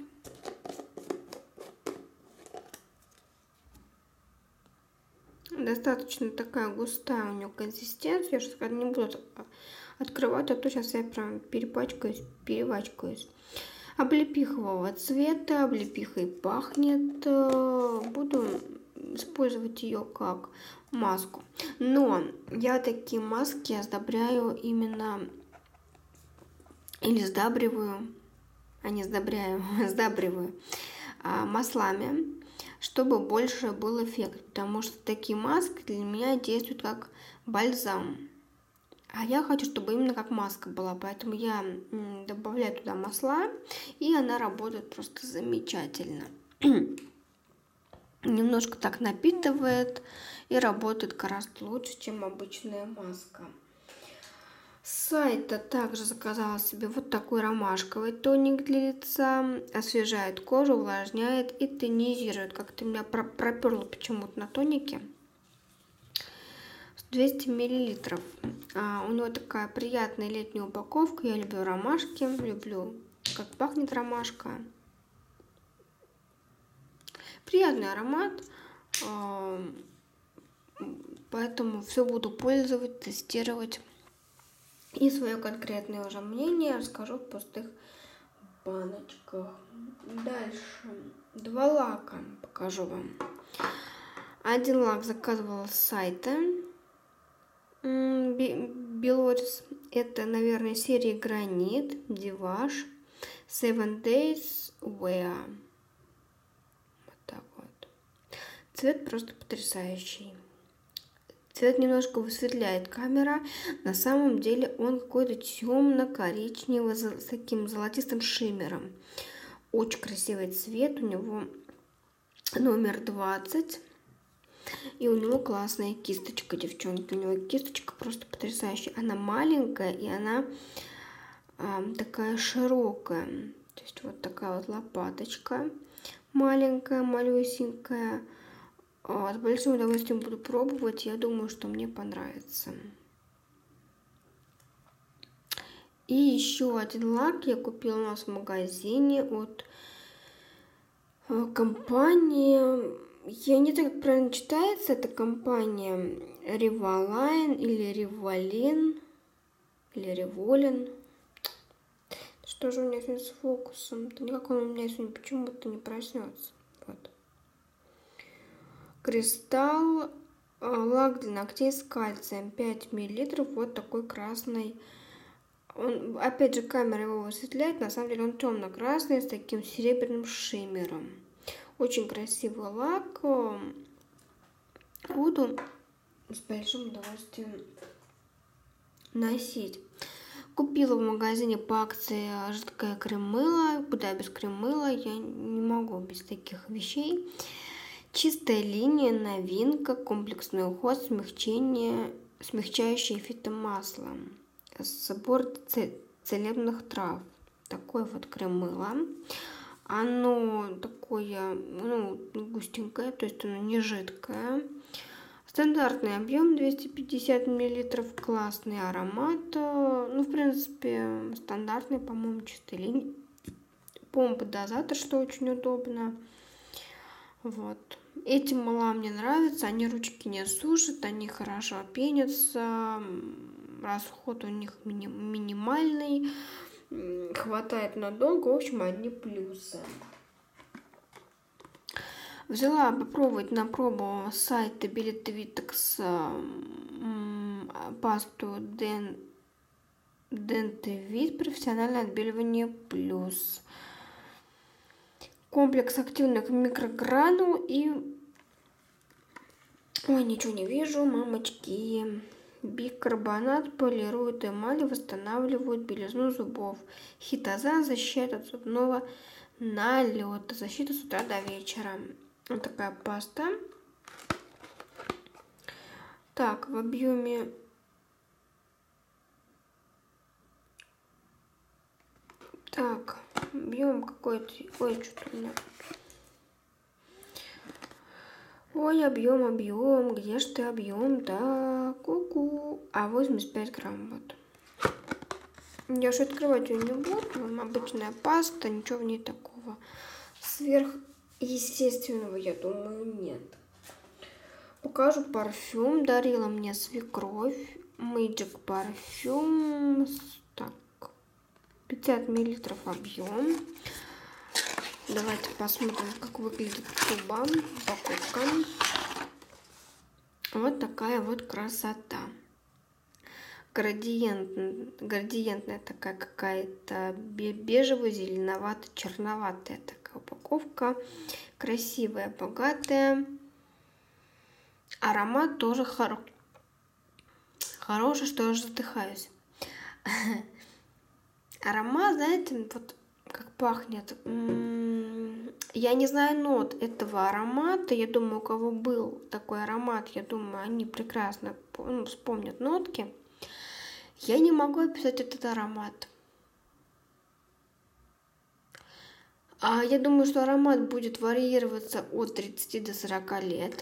Достаточно такая густая у нее консистенция. Я сейчас не буду открывать, а то сейчас я прям перепачкаюсь, перевачкаюсь. Облепихового цвета, облепихой пахнет. Буду использовать ее как маску. Но я такие маски сдобряю именно, или сдабриваю, а не сдобряю, сдабриваю а, маслами, чтобы больше был эффект. Потому что такие маски для меня действуют как бальзам. А я хочу, чтобы именно как маска была, поэтому я добавляю туда масла, и она работает просто замечательно. Немножко так напитывает и работает гораздо лучше, чем обычная маска. С сайта также заказала себе вот такой ромашковый тоник для лица. Освежает кожу, увлажняет и тонизирует. Как-то меня проперло почему-то на тонике. двести миллилитров. А, у него такая приятная летняя упаковка. Я люблю ромашки, люблю, как пахнет ромашка. Приятный аромат, а, поэтому все буду пользовать, тестировать. И свое конкретное уже мнение расскажу в пустых баночках. Дальше. Два лака покажу вам. Один лак заказывала с сайта Белорис. Это, наверное, серии Гранит, Диваж, Seven Days Wear. Вот так вот. Цвет просто потрясающий. Цвет немножко высветляет камера. На самом деле он какой-то темно-коричневый с таким золотистым шиммером. Очень красивый цвет. У него номер двадцать. И у него классная кисточка, девчонки. У него кисточка просто потрясающая. Она маленькая и она а, такая широкая. То есть вот такая вот лопаточка. Маленькая, малюсенькая. С большим удовольствием буду пробовать. Я думаю, что мне понравится. И еще один лак я купила у нас в магазине от компании. Я не знаю, как правильно читается эта компания. Rivaline или Rivalin или Rivolin. Что же у меня сегодня с фокусом? Да никак он у меня сегодня почему-то не проснется. Вот. Кристалл, лак для ногтей с кальцием, пять миллилитров, вот такой красный. Он, опять же, камера его высветляет, на самом деле он темно-красный, с таким серебряным шиммером. Очень красивый лак. Буду с большим удовольствием носить. Купила в магазине по акции жидкое крем-мыло. Куда без крем-мыла, я не могу без таких вещей. Чистая линия, новинка, комплексный уход, смягчение, смягчающее фитомасло. Сбор целебных трав. Такое вот крем-мыло. Оно такое, ну, густенькое, то есть оно не жидкое. Стандартный объем двести пятьдесят миллилитров, классный аромат. Ну, в принципе, стандартный, по-моему, чистой линии. Помпа-дозатор, что очень удобно. Вот. Эти мыла мне нравятся, они ручки не сушат, они хорошо пенятся, расход у них мини- минимальный, хватает надолго, в общем, одни плюсы. Взяла попробовать на пробу с сайта Белитвитекс пасту Дентевит профессиональное отбеливание плюс. Комплекс активных микрогранул и... Ой, ничего не вижу, мамочки. Бикарбонат полирует эмаль, восстанавливает белизну зубов. Хитозан защищает от зубного налета. Защита с утра до вечера. Вот такая паста. Так, в объеме... Так, объем какой-то... Ой, что-то у меня... Ой, объем, объем, где ж ты объем? Да, ку-ку. А восемьдесят пять грамм, вот. Я уж открывать ее не буду. Обычная паста, ничего в ней такого сверхъестественного, я думаю, нет. Покажу парфюм. Дарила мне свекровь. Magic парфюм. Так, пятьдесят миллилитров объем. Давайте посмотрим, как выглядит туба, упаковка. Вот такая вот красота. Градиент, градиентная такая какая-то бежевая, зеленоватая, черноватая такая упаковка. Красивая, богатая. Аромат тоже хоро... хороший, что я уже задыхаюсь. Аромат, знаете, вот как пахнет. Я не знаю нот этого аромата. Я думаю, у кого был такой аромат, я думаю, они прекрасно, ну, вспомнят нотки. Я не могу описать этот аромат. А я думаю, что аромат будет варьироваться от тридцати до сорока лет.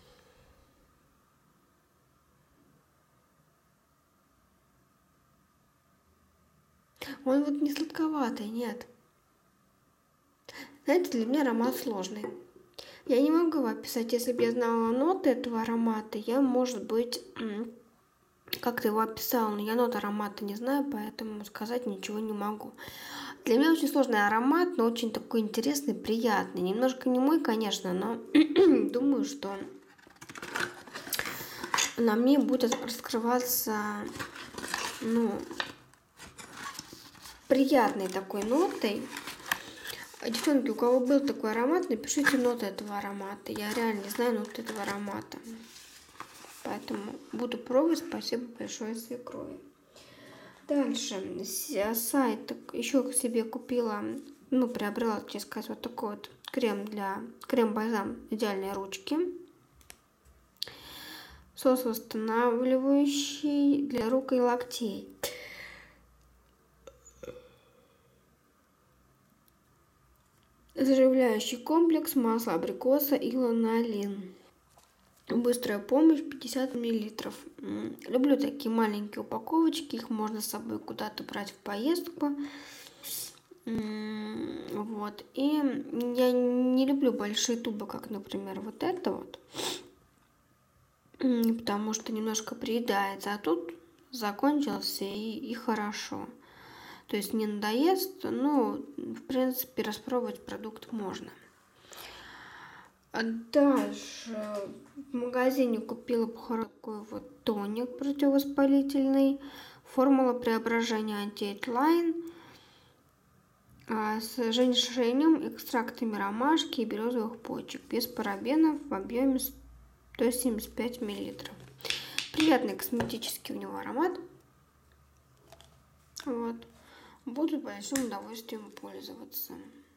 Он вот не сладковатый, нет. Знаете, для меня аромат сложный. Я не могу его описать. Если бы я знала ноты этого аромата, я, может быть, как-то его описала. Но я ноты аромата не знаю, поэтому сказать ничего не могу. Для меня очень сложный аромат, но очень такой интересный, приятный. Немножко не мой, конечно, но думаю, что на мне будет раскрываться, ну, приятной такой нотой. Девчонки, у кого был такой аромат, напишите ноты этого аромата. Я реально не знаю ноты этого аромата. Поэтому буду пробовать. Спасибо большое свекрови. Дальше. Сайт еще себе купила, ну, приобрела, так сказать, вот такой вот крем для, крем-бальзам идеальной ручки. Сос восстанавливающий для рук и локтей. Заживляющий комплекс, масло абрикоса и ланолин. Быстрая помощь пятьдесят миллилитров. Люблю такие маленькие упаковочки, их можно с собой куда-то брать в поездку. Вот. И я не люблю большие тубы, как, например, вот это вот, потому что немножко приедается, а тут закончился и, и хорошо. То есть не надоест, но, в принципе, распробовать продукт можно. А дальше в магазине купила такой вот тоник противовоспалительный. Формула преображения анти-эйдж лайн с женьшенем, экстрактами ромашки и березовых почек, без парабенов, в объеме сто семьдесят пять миллилитров. Приятный косметический у него аромат. Вот. Буду с большим удовольствием пользоваться.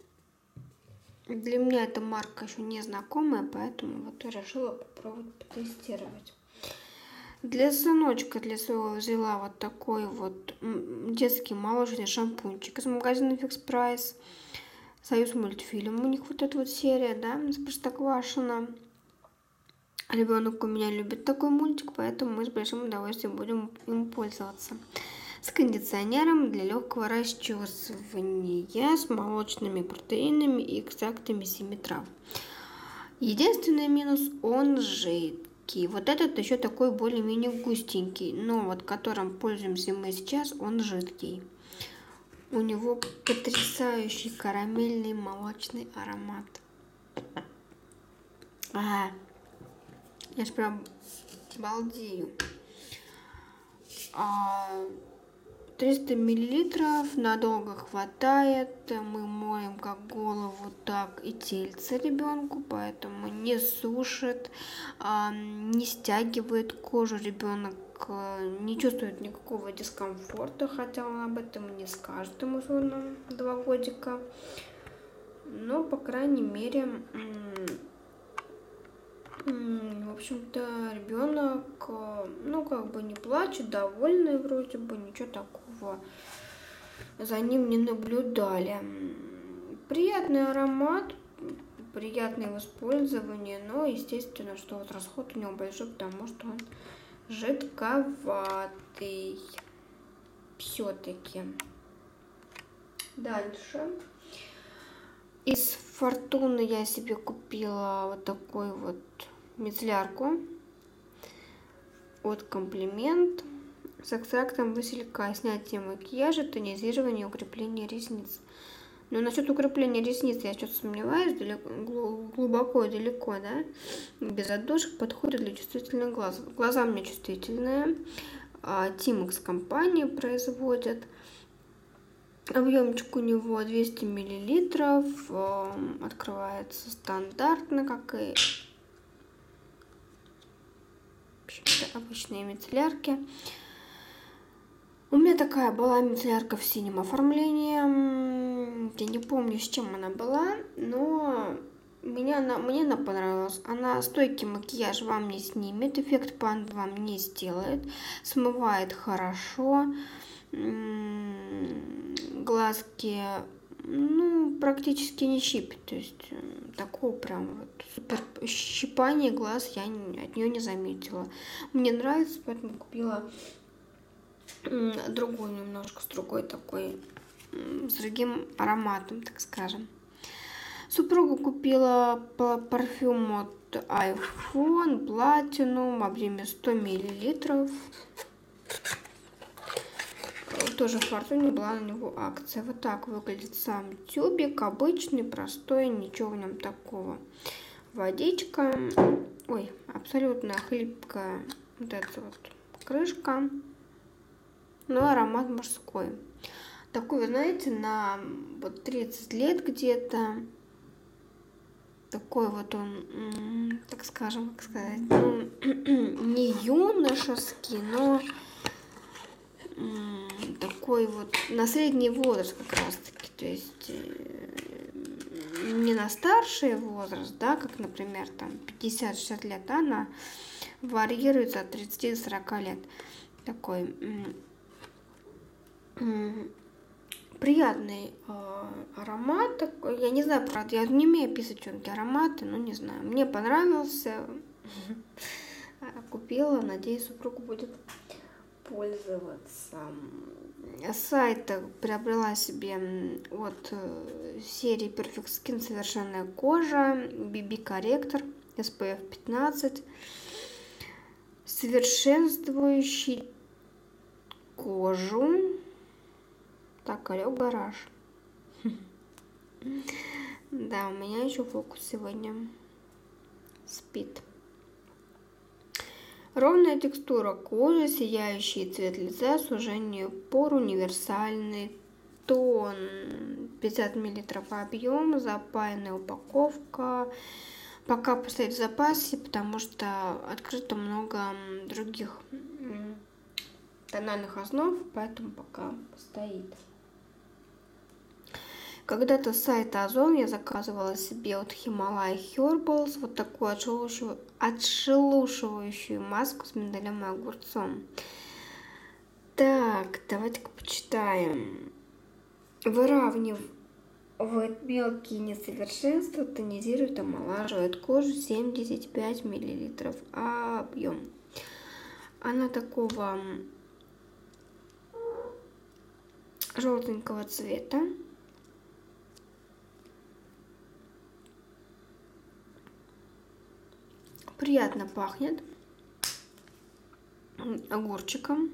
Для меня эта марка еще не знакомая, поэтому вот я решила попробовать потестировать. Для сыночка, для своего взяла вот такой вот детский молочный шампунчик из магазина Fix Price. Союз мультфильм. У них вот эта вот серия, да, с Простоквашино. Ребенок у меня любит такой мультик, поэтому мы с большим удовольствием будем им пользоваться. С кондиционером для легкого расчесывания, с молочными протеинами и экстрактами семи трав. Единственный минус – он жидкий. Вот этот еще такой более-менее густенький, но вот которым пользуемся мы сейчас, он жидкий. У него потрясающий карамельный молочный аромат. А, я ж прям балдею. А, триста миллилитров надолго хватает. Мы моем как голову, так и тельце ребенку, поэтому не сушит, не стягивает кожу. Ребенок не чувствует никакого дискомфорта, хотя он об этом не скажет, ему всего два годика. Но, по крайней мере, в общем-то, ребенок, ну, как бы не плачет, довольный вроде бы, ничего такого за ним не наблюдали. Приятный аромат, приятное в использовании, но, естественно, что вот расход у него большой, потому что он жидковатый все-таки. Дальше. Из Фортуны я себе купила вот такой вот мицеллярку от Комплимент с экстрактом василька. Снятие макияжа, тонизирование, укрепление ресниц. Но насчет укрепления ресниц я что-то сомневаюсь, далеко, глубоко и далеко, да. Без отдушек подходит для чувствительных глаз. Глаза у меня чувствительные. Тимекс компания производит. Объемчик у него двести миллилитров. Открывается стандартно, как и обычные мицеллярки. У меня такая была мицеллярка в синем оформлении. Я не помню, с чем она была, но мне она, мне она понравилась. Она стойкий макияж вам не снимет, эффект панд вам не сделает, смывает хорошо. Глазки, ну, практически не щипит, то есть такого прям вот супер щипания глаз я от нее не заметила. Мне нравится, поэтому купила другой немножко, с другой такой, с другим ароматом, так скажем. Супругу купила парфюм от iPhone Platinum в объеме сто миллилитров. Тоже в Фортуне была на него акция. Вот так выглядит сам тюбик. Обычный, простой, ничего в нем такого. Водичка. Ой, абсолютно хлипкая вот эта вот крышка. Но аромат мужской. Такой, вы знаете, на вот тридцать лет где-то. Такой вот он, так скажем, как сказать, ну, не юношеский, но такой вот на средний возраст как раз таки, то есть не на старший возраст, да, как, например, там пятьдесят-шестьдесят лет, да, она варьируется от тридцати до сорока лет. Такой приятный э, аромат такой. Я не знаю, правда, я не умею писать четкие ароматы, но не знаю. Мне понравился. Купила, надеюсь, супруг будет пользоваться. С сайта приобрела себе от серии Perfect Skin совершенная кожа, би би-корректор эс пэ эф пятнадцать, совершенствующий кожу. Так, алло, гараж. Да, у меня еще фокус сегодня спит. Ровная текстура кожи, сияющий цвет лица, сужение пор, универсальный тон, пятьдесят миллилитров объем, запаянная упаковка. Пока поставить в запасе, потому что открыто много других тональных основ, поэтому пока стоит. Когда-то с сайта Озон я заказывала себе от Himalaya Herbals вот такую отшелушивающую, отшелушивающую маску с миндалем и огурцом. Так, давайте-ка почитаем. Выравнивает мелкие несовершенства, тонизирует, омолаживает кожу, семьдесят пять миллилитров объем. Она такого желтенького цвета. Приятно пахнет огурчиком.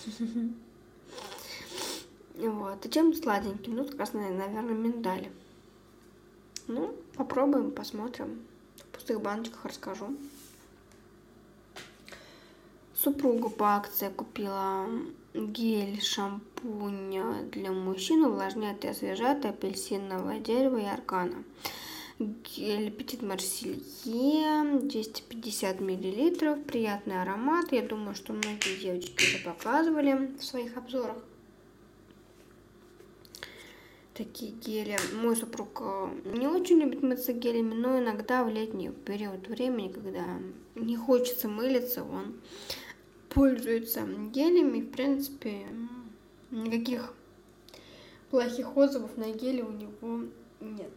Вот. И чем сладеньким? Ну, как раз, наверное, миндаль. Ну, попробуем, посмотрим. В пустых баночках расскажу. Супругу по акции купила гель, шампунь для мужчин, увлажняет и освежает апельсиновое дерево и аргана. Гель Petit Marseille, двести пятьдесят миллилитров, приятный аромат. Я думаю, что многие девочки уже показывали в своих обзорах такие гели. Мой супруг не очень любит мыться гелями, но иногда в летний период времени, когда не хочется мылиться, он пользуется гелями. В принципе, никаких плохих отзывов на гели у него нет.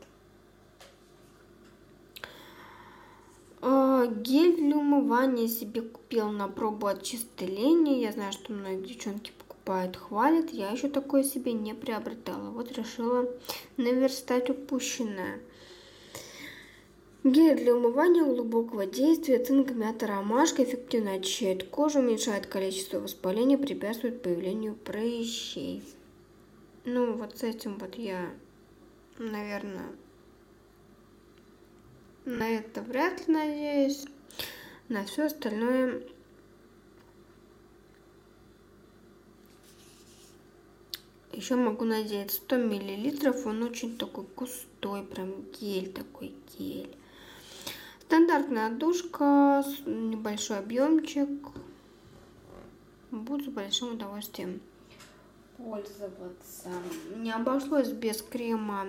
Гель для умывания себе купила на пробу от чистой линии. Я знаю, что многие девчонки покупают, хвалят. Я еще такое себе не приобретала. Вот решила наверстать упущенное. Гель для умывания глубокого действия, цинк, мята, ромашка, эффективно очищает кожу, уменьшает количество воспаления, препятствует появлению прыщей. Ну, вот с этим вот я, наверное, на это вряд ли надеюсь. На все остальное еще могу надеяться. сто миллилитров, он очень такой густой, прям гель такой гель. Стандартная отдушка, небольшой объемчик. Буду с большим удовольствием пользоваться. Не обошлось без крема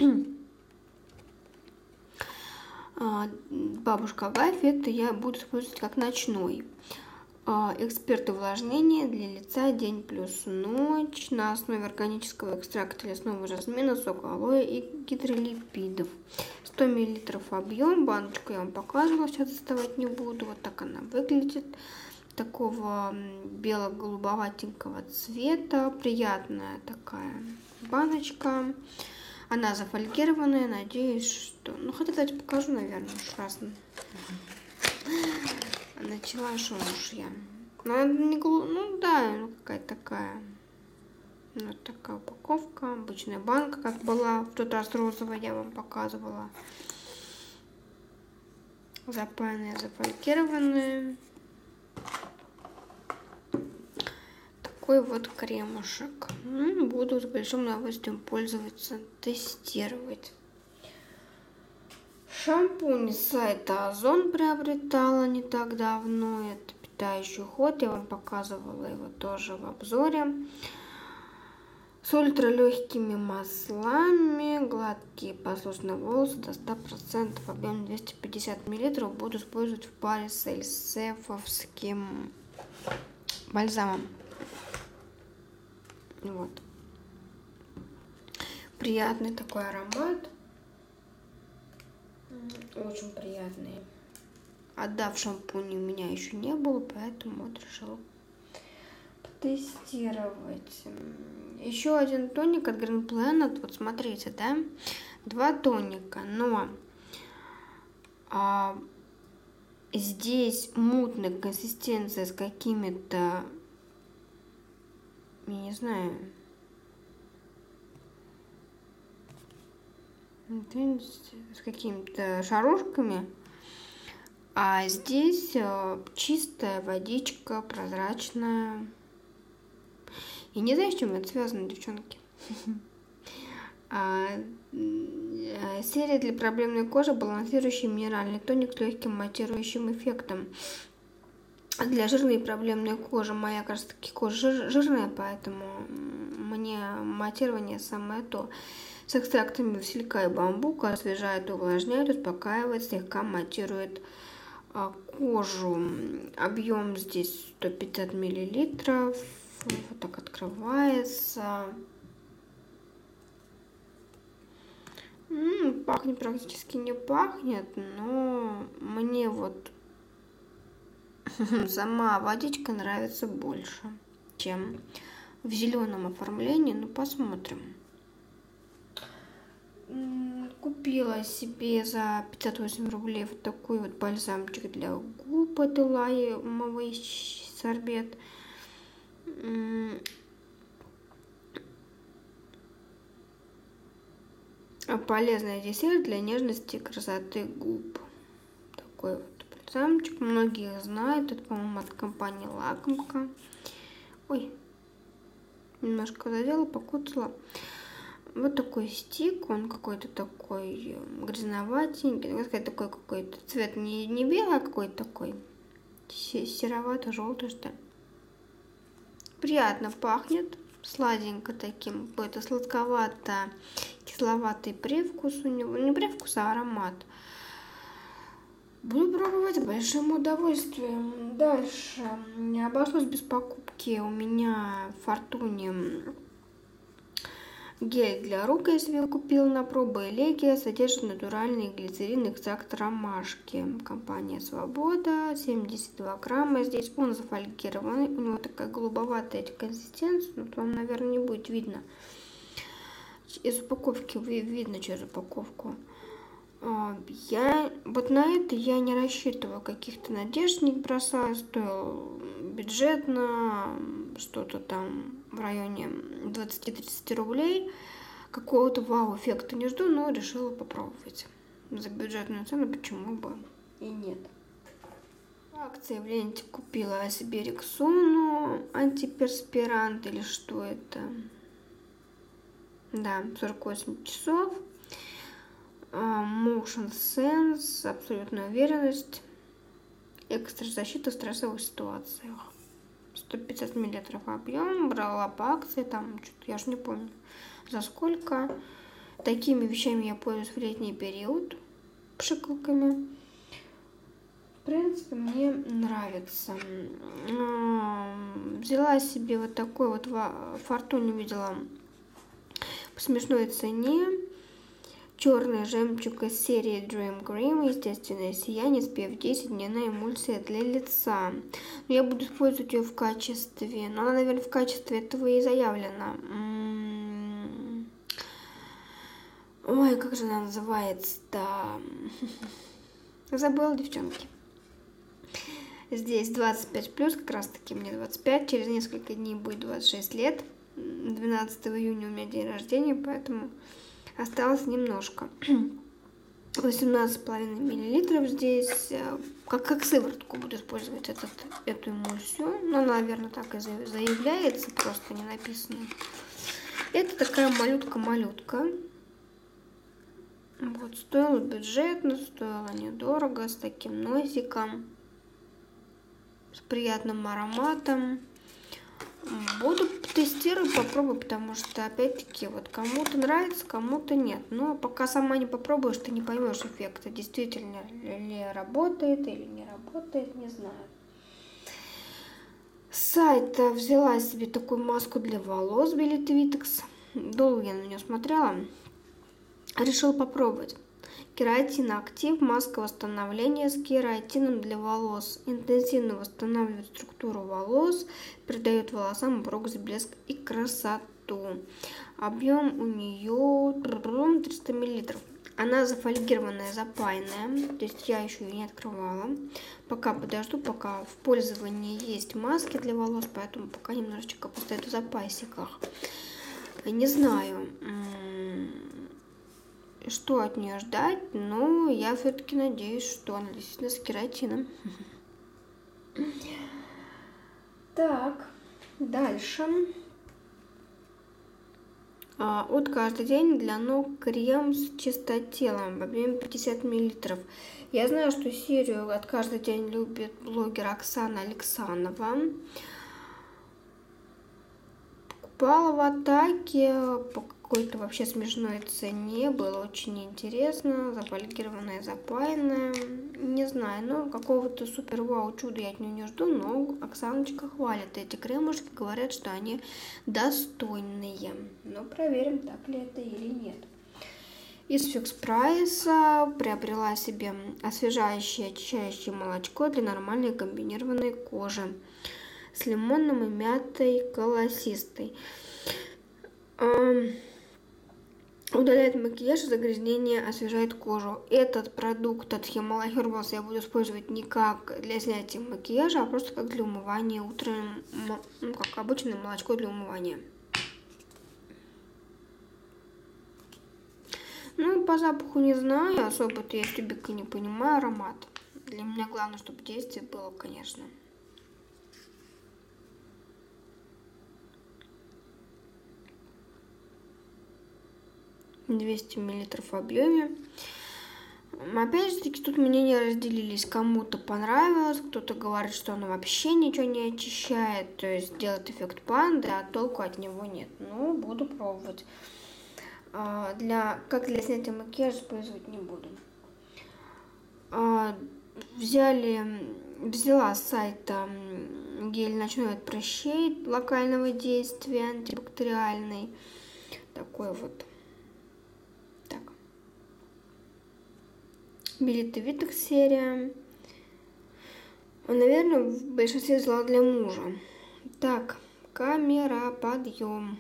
Бабушка Гайфи. Это я буду использовать как ночной. Эксперт увлажнения для лица день плюс ночь на основе органического экстракта лесного жасмина, сока алоэ и гидролипидов. сто миллилитров объем. Баночку я вам показывала, сейчас доставать не буду. Вот так она выглядит. Такого бело-голубоватенького цвета. Приятная такая баночка. Она зафольгированная, надеюсь, что... Ну, хотя давайте покажу, наверное, уж раз. Начала, что уж я. Ну, не глу... ну да, ну, какая-то такая. Вот такая упаковка. Обычная банка, как была в тот раз розовая, я вам показывала. Запаянная, зафольгированная. Такой вот кремушек. Ну, буду с большим удовольствием пользоваться, тестировать. Шампунь с сайта Озон приобретала не так давно. Это питающий уход. Я вам показывала его тоже в обзоре. С ультралегкими маслами. Гладкие послушные волосы до ста процентов. Объем двести пятьдесят миллилитров. Буду использовать в паре с эльсефовским бальзамом. Вот. Приятный такой аромат. Очень приятный. Отдав шампунь у меня еще не было, поэтому вот решила потестировать. Еще один тоник от Green Planet. Вот смотрите, да, два тоника, но а, здесь мутная консистенция с какими-то, я не знаю, с какими-то шарушками, а здесь чистая водичка, прозрачная. Я не знаю, с чем это связано, девчонки. А, серия для проблемной кожи, балансирующий минеральный тоник с легким матирующим эффектом. Для жирной и проблемной кожи, моя, кажется, таки кожа жир, жирная, поэтому мне матирование самое то. С экстрактами василька и бамбука освежает, увлажняет, успокаивает, слегка матирует а, кожу. Объем здесь сто пятьдесят миллилитров. Вот так открывается. М-м, пахнет практически не пахнет, но мне вот сама водичка нравится больше, чем в зеленом оформлении. Ну, посмотрим. Купила себе за пятьдесят восемь рублей вот такой вот бальзамчик для губ от лаймовый сорбет. Полезный десерт для нежности и красоты губ. Такой вот бальзамчик. Многие знают. Это, по-моему, от компании Лакомка. Ой, немножко задела, покутала. Вот такой стик. Он какой-то такой грязноватенький. Ну, сказать, такой какой-то цвет не, не белый, а какой-то такой серовато-желтый, что ли. Приятно пахнет, сладенько таким, какой-то сладковато-кисловатый привкус у него, не привкус, а аромат. Буду пробовать с большим удовольствием. Дальше не обошлось без покупки у меня в Фортуне гель для рук, если я купила на пробу. Элегия содержит натуральный глицерин, экстракт ромашки. Компания Свобода, семьдесят два грамма. Здесь он зафольгированный, у него такая голубоватая консистенция, но вам, наверное, не будет видно. Из упаковки видно через упаковку. Я вот на это я не рассчитываю, каких-то надежд не бросаю, стоил бюджетно, что-то там в районе двадцать-тридцать рублей. Какого-то вау-эффекта не жду, но решила попробовать. За бюджетную цену почему бы и нет. В акции в ленте купила себе Рексону антиперспирант, или что это? Да, сорок восемь часов. Motion Sense, абсолютная уверенность, экстра защита в стрессовых ситуациях. сто пятьдесят миллилитров объем, брала по акции, там что-то я уж не помню за сколько. Такими вещами я пользуюсь в летний период, пшикалками. В принципе, мне нравится. Взяла себе вот такой вот в Фортуне, видела по смешной цене. Черный жемчуг из серии Dream Cream, естественное сияние, эс пи эф десять, дневная эмульсия для лица. Но я буду использовать ее в качестве, но она, наверное, в качестве этого и заявлена. Ой, как же она называется-то? Забыла, девчонки. Здесь двадцать пять плюс, как раз таки мне двадцать пять, через несколько дней будет двадцать шесть лет. двенадцатого июня у меня день рождения, поэтому осталось немножко. восемнадцать с половиной миллилитров здесь. Как, как сыворотку буду использовать этот, эту эмульсию. Ну, наверное, так и заявляется, просто не написано. Это такая малютка-малютка. Вот, стоила бюджетно, стоила недорого, с таким носиком, с приятным ароматом. Буду тестировать, попробую, потому что, опять-таки, вот кому-то нравится, кому-то нет. Но пока сама не попробуешь, ты не поймешь эффекта, действительно ли работает или не работает, не знаю. С сайта взяла себе такую маску для волос Белитвитекс. Долго я на нее смотрела. Решила попробовать. Кератин актив, маска восстановления с кератином для волос. Интенсивно восстанавливает структуру волос, придает волосам упругость, блеск и красоту. Объем у нее триста миллилитров. Она зафольгированная, запаянная, то есть я еще ее не открывала. Пока подожду, пока в пользовании есть маски для волос, поэтому пока немножечко постою в запасиках. Не знаю, что от нее ждать, но я все-таки надеюсь, что она действительно с кератином. Так, дальше. От каждый день для ног крем с чистотелом в объеме пятьдесят миллилитров. Я знаю, что серию от каждый день любит блогер Оксана Александрова. Покупала в Атаке по какой-то вообще смешной цене. Было очень интересно. Зафольгированная, запаянная. Не знаю, ну какого-то супер вау чуда я от нее не жду, но Оксаночка хвалит эти кремушки, говорят, что они достойные. Но проверим, так ли это или нет. Из Фикс Прайса приобрела себе освежающее, очищающее молочко для нормальной комбинированной кожи с лимонным и мятой колосистой. Удаляет макияж и загрязнение, освежает кожу. Этот продукт от Himalaya Herbals я буду использовать не как для снятия макияжа, а просто как для умывания утром, ну, как обычное молочко для умывания. Ну, по запаху не знаю, особо-то я тюбика не понимаю аромат. Для меня главное, чтобы действие было, конечно. двести миллилитров в объеме. Опять же таки, тут мнения разделились. Кому-то понравилось, кто-то говорит, что оно вообще ничего не очищает, то есть делает эффект панды, а толку от него нет. Ну, буду пробовать. Для, как для снятия макияжа использовать не буду. Взяли, взяла с сайта гель ночной от прыщей локального действия, антибактериальный. Такой вот. Так. Белитый Витекс серия. Наверное, в большинстве взяла для мужа. Так, камера, подъем.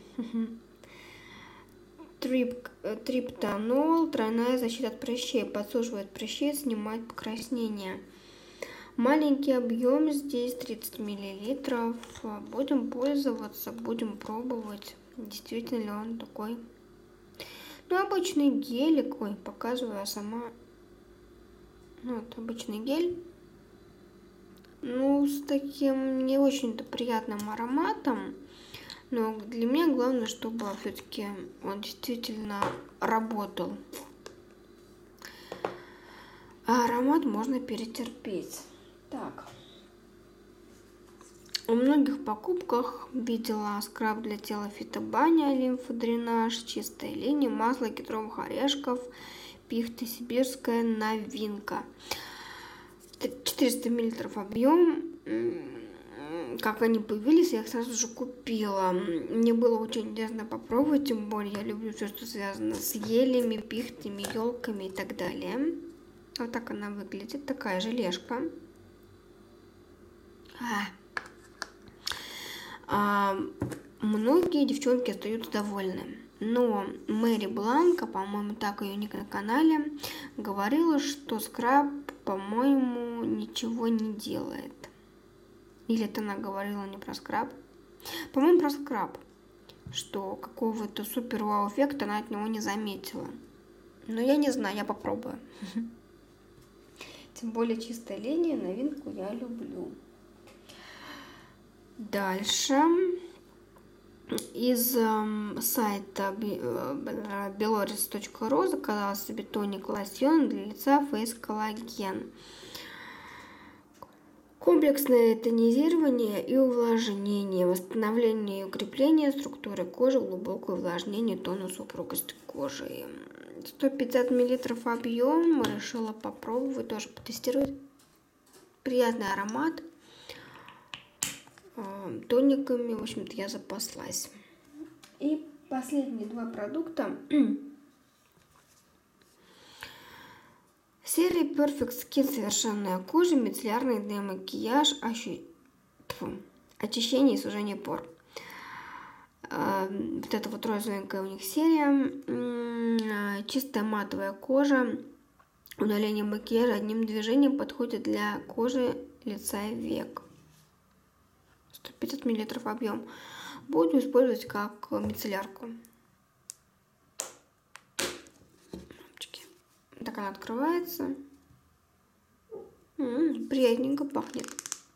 Трип, триптанол, тройная защита от прыщей, подсушивает прыщи, снимает покраснение. Маленький объем здесь тридцать миллилитров. Будем пользоваться, будем пробовать, действительно ли он такой. Ну, обычный гелик, ой, показываю, а сама, ну, вот обычный гель. Ну, с таким не очень-то приятным ароматом. Но для меня главное, чтобы все-таки он действительно работал. А аромат можно перетерпеть. Так. У многих покупках видела скраб для тела Фитобаня, лимфодренаж, чистая линия, масло кедровых орешков, пихта сибирская, новинка. четыреста миллилитров объем. Как они появились, я их сразу же купила. Мне было очень интересно попробовать, тем более я люблю все, что связано с елями, пихтами, елками и так далее. Вот так она выглядит, такая желешка. А. А, многие девчонки остаются довольны. Но Мэри Бланка, по-моему, так ее ник на канале, говорила, что скраб, по-моему, ничего не делает. Или это она говорила не про скраб? По-моему, про скраб. Что какого-то супер вау эффекта она от него не заметила. Но я не знаю, я попробую. Тем более чистая линия, новинку я люблю. Дальше. Из э, сайта белорис точка ру заказала себе тоник лосьон для лица Face Collagen. Комплексное тонизирование и увлажнение, восстановление и укрепление структуры кожи, глубокое увлажнение, тонус, упругость кожи. сто пятьдесят миллилитров объем, решила попробовать, тоже потестировать. Приятный аромат. Тониками, в общем-то, я запаслась. И последние два продукта. Серия Perfect Skin совершенная кожа, мицеллярный демакияж, ощу... Тьфу. очищение и сужение пор. А, вот это вот розовенькая у них серия. М, Чистая матовая кожа. Удаление макияжа одним движением подходит для кожи, лица и век. сто пятьдесят миллилитров объем. Буду использовать как мицеллярку. Так она открывается. М-м, приятненько пахнет.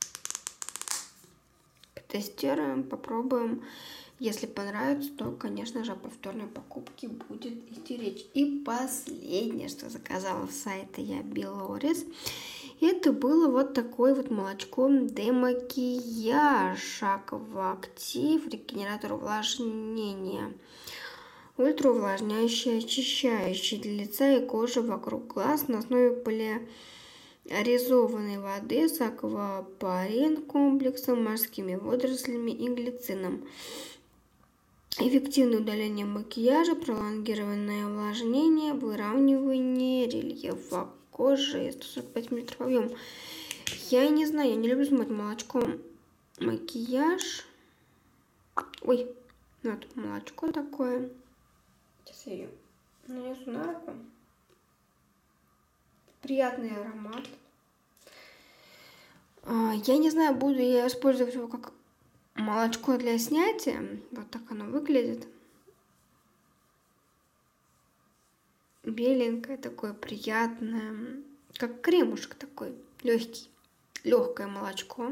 Тестируем, попробуем. Если понравится, то, конечно же, о повторной покупке будет идти речь. И последнее, что заказала в сайте я Белорис, это было вот такое вот молочко демакияж, акваактив, регенератор увлажнения, ультраувлажняющий, очищающий для лица и кожи вокруг глаз на основе полиаризованной воды с аквапарин комплексом, морскими водорослями и глицином. Эффективное удаление макияжа, пролонгированное увлажнение, выравнивание рельефа кожи, сто сорок пять миллилитров объем. Я не знаю, я не люблю смывать молочком макияж. Ой, вот молочко такое. Сейчас я ее нанесу на руку. Приятный аромат. Я не знаю, буду я использовать его как молочко для снятия. Вот так оно выглядит. Беленькое такое, приятное. Как кремушек такой, легкий. Легкое молочко.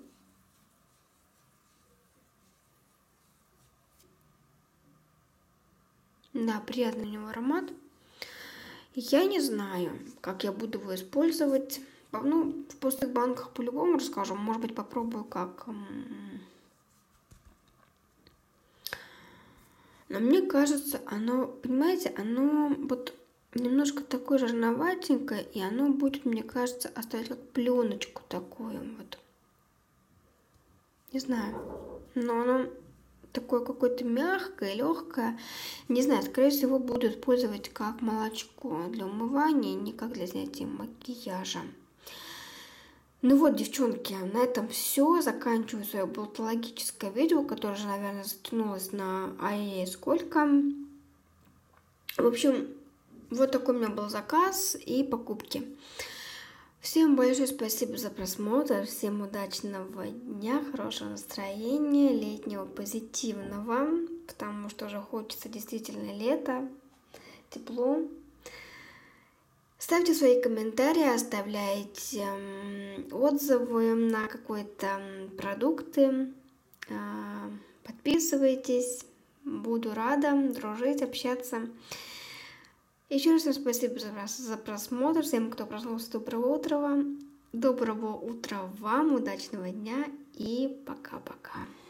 Да, приятный у него аромат. Я не знаю, как я буду его использовать. Ну, в пустых банках по-любому расскажу. Может быть, попробую как... Но мне кажется, оно, понимаете, оно вот немножко такое жирноватенькое, и оно будет, мне кажется, оставить как пленочку такую вот. Не знаю, но оно такое какое-то мягкое, легкое. Не знаю, скорее всего, буду использовать как молочко для умывания, не как для снятия макияжа. Ну вот, девчонки, на этом все. Заканчиваю свое болтологическое видео, которое уже, наверное, затянулось на ай-яй-яй сколько. В общем, вот такой у меня был заказ и покупки. Всем большое спасибо за просмотр, всем удачного дня, хорошего настроения, летнего, позитивного, потому что уже хочется действительно лета, тепло. Ставьте свои комментарии, оставляйте отзывы на какие-то продукты, подписывайтесь, буду рада дружить, общаться. Еще раз всем спасибо за просмотр, всем, кто проснулся, доброго утра, доброго утра вам, удачного дня и пока-пока.